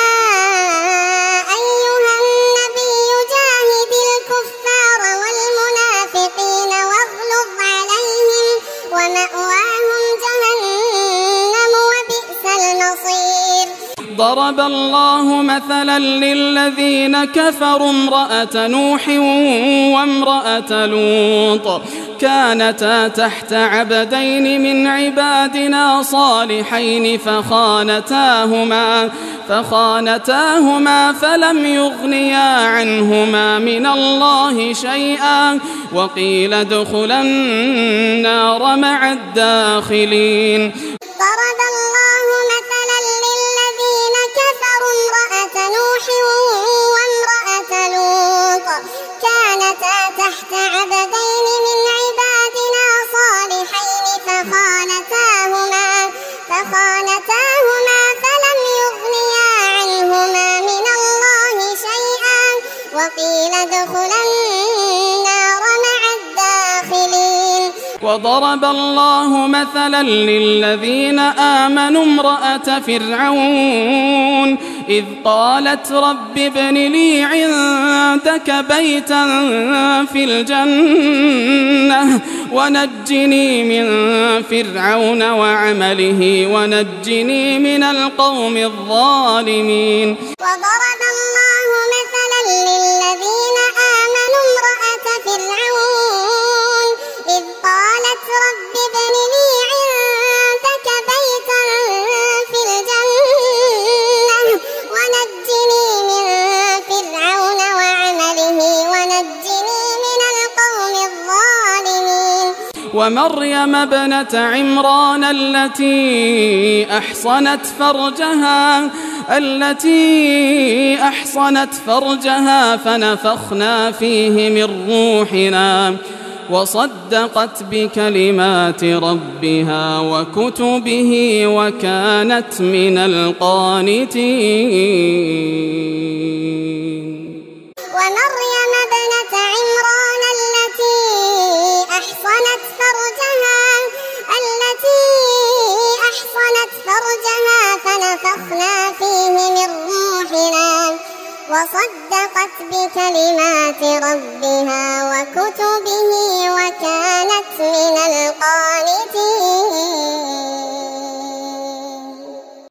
أيها النبي جاهد الكفار والمنافقين واغلظ عليهم ومأواهم جهنم وبئس المصير. ضرب الله مثلا للذين كفروا امرأة نوح وامرأة لوط كانتا تحت عبدين من عبادنا صالحين فخانتاهما فخانتاهما فلم يغنيا عنهما من الله شيئا وقيل ادخلا النار مع الداخلين. ضرب الله مثلا للذين كفروا امرأة نوح وامرأة لوط كانتا تحت عبدين من عبادنا صالحين فخانتاهما فخانتاهما فلم يغنيا عنهما من الله شيئا وقيل ادخلا النار مع الداخلين. وضرب الله مثلا للذين آمنوا امرأة فرعون إذ قالت رب ابن لي عندك بيتا في الجنة ونجني من فرعون وعمله ونجني من القوم الظالمين. وضرب الله مثلا للذين آمنوا امرأة فرعون إذ قالت رب ابن لي عندك بيتا في الجنة ونجني من فرعون وعمله ونجني من القوم الظالمين. ومريم ابنة عمران التي أحصنت فرجها التي أحصنت فرجها فنفخنا فيه من روحنا وصدقت بكلمات ربها وكتبه وكانت من القانتين. ومريم ابنة عمران التي أحصنت فرجها التي أحصنت فرجها فنفخنا وصدقت بكلمات ربها وكتبه وكانت من القانتين.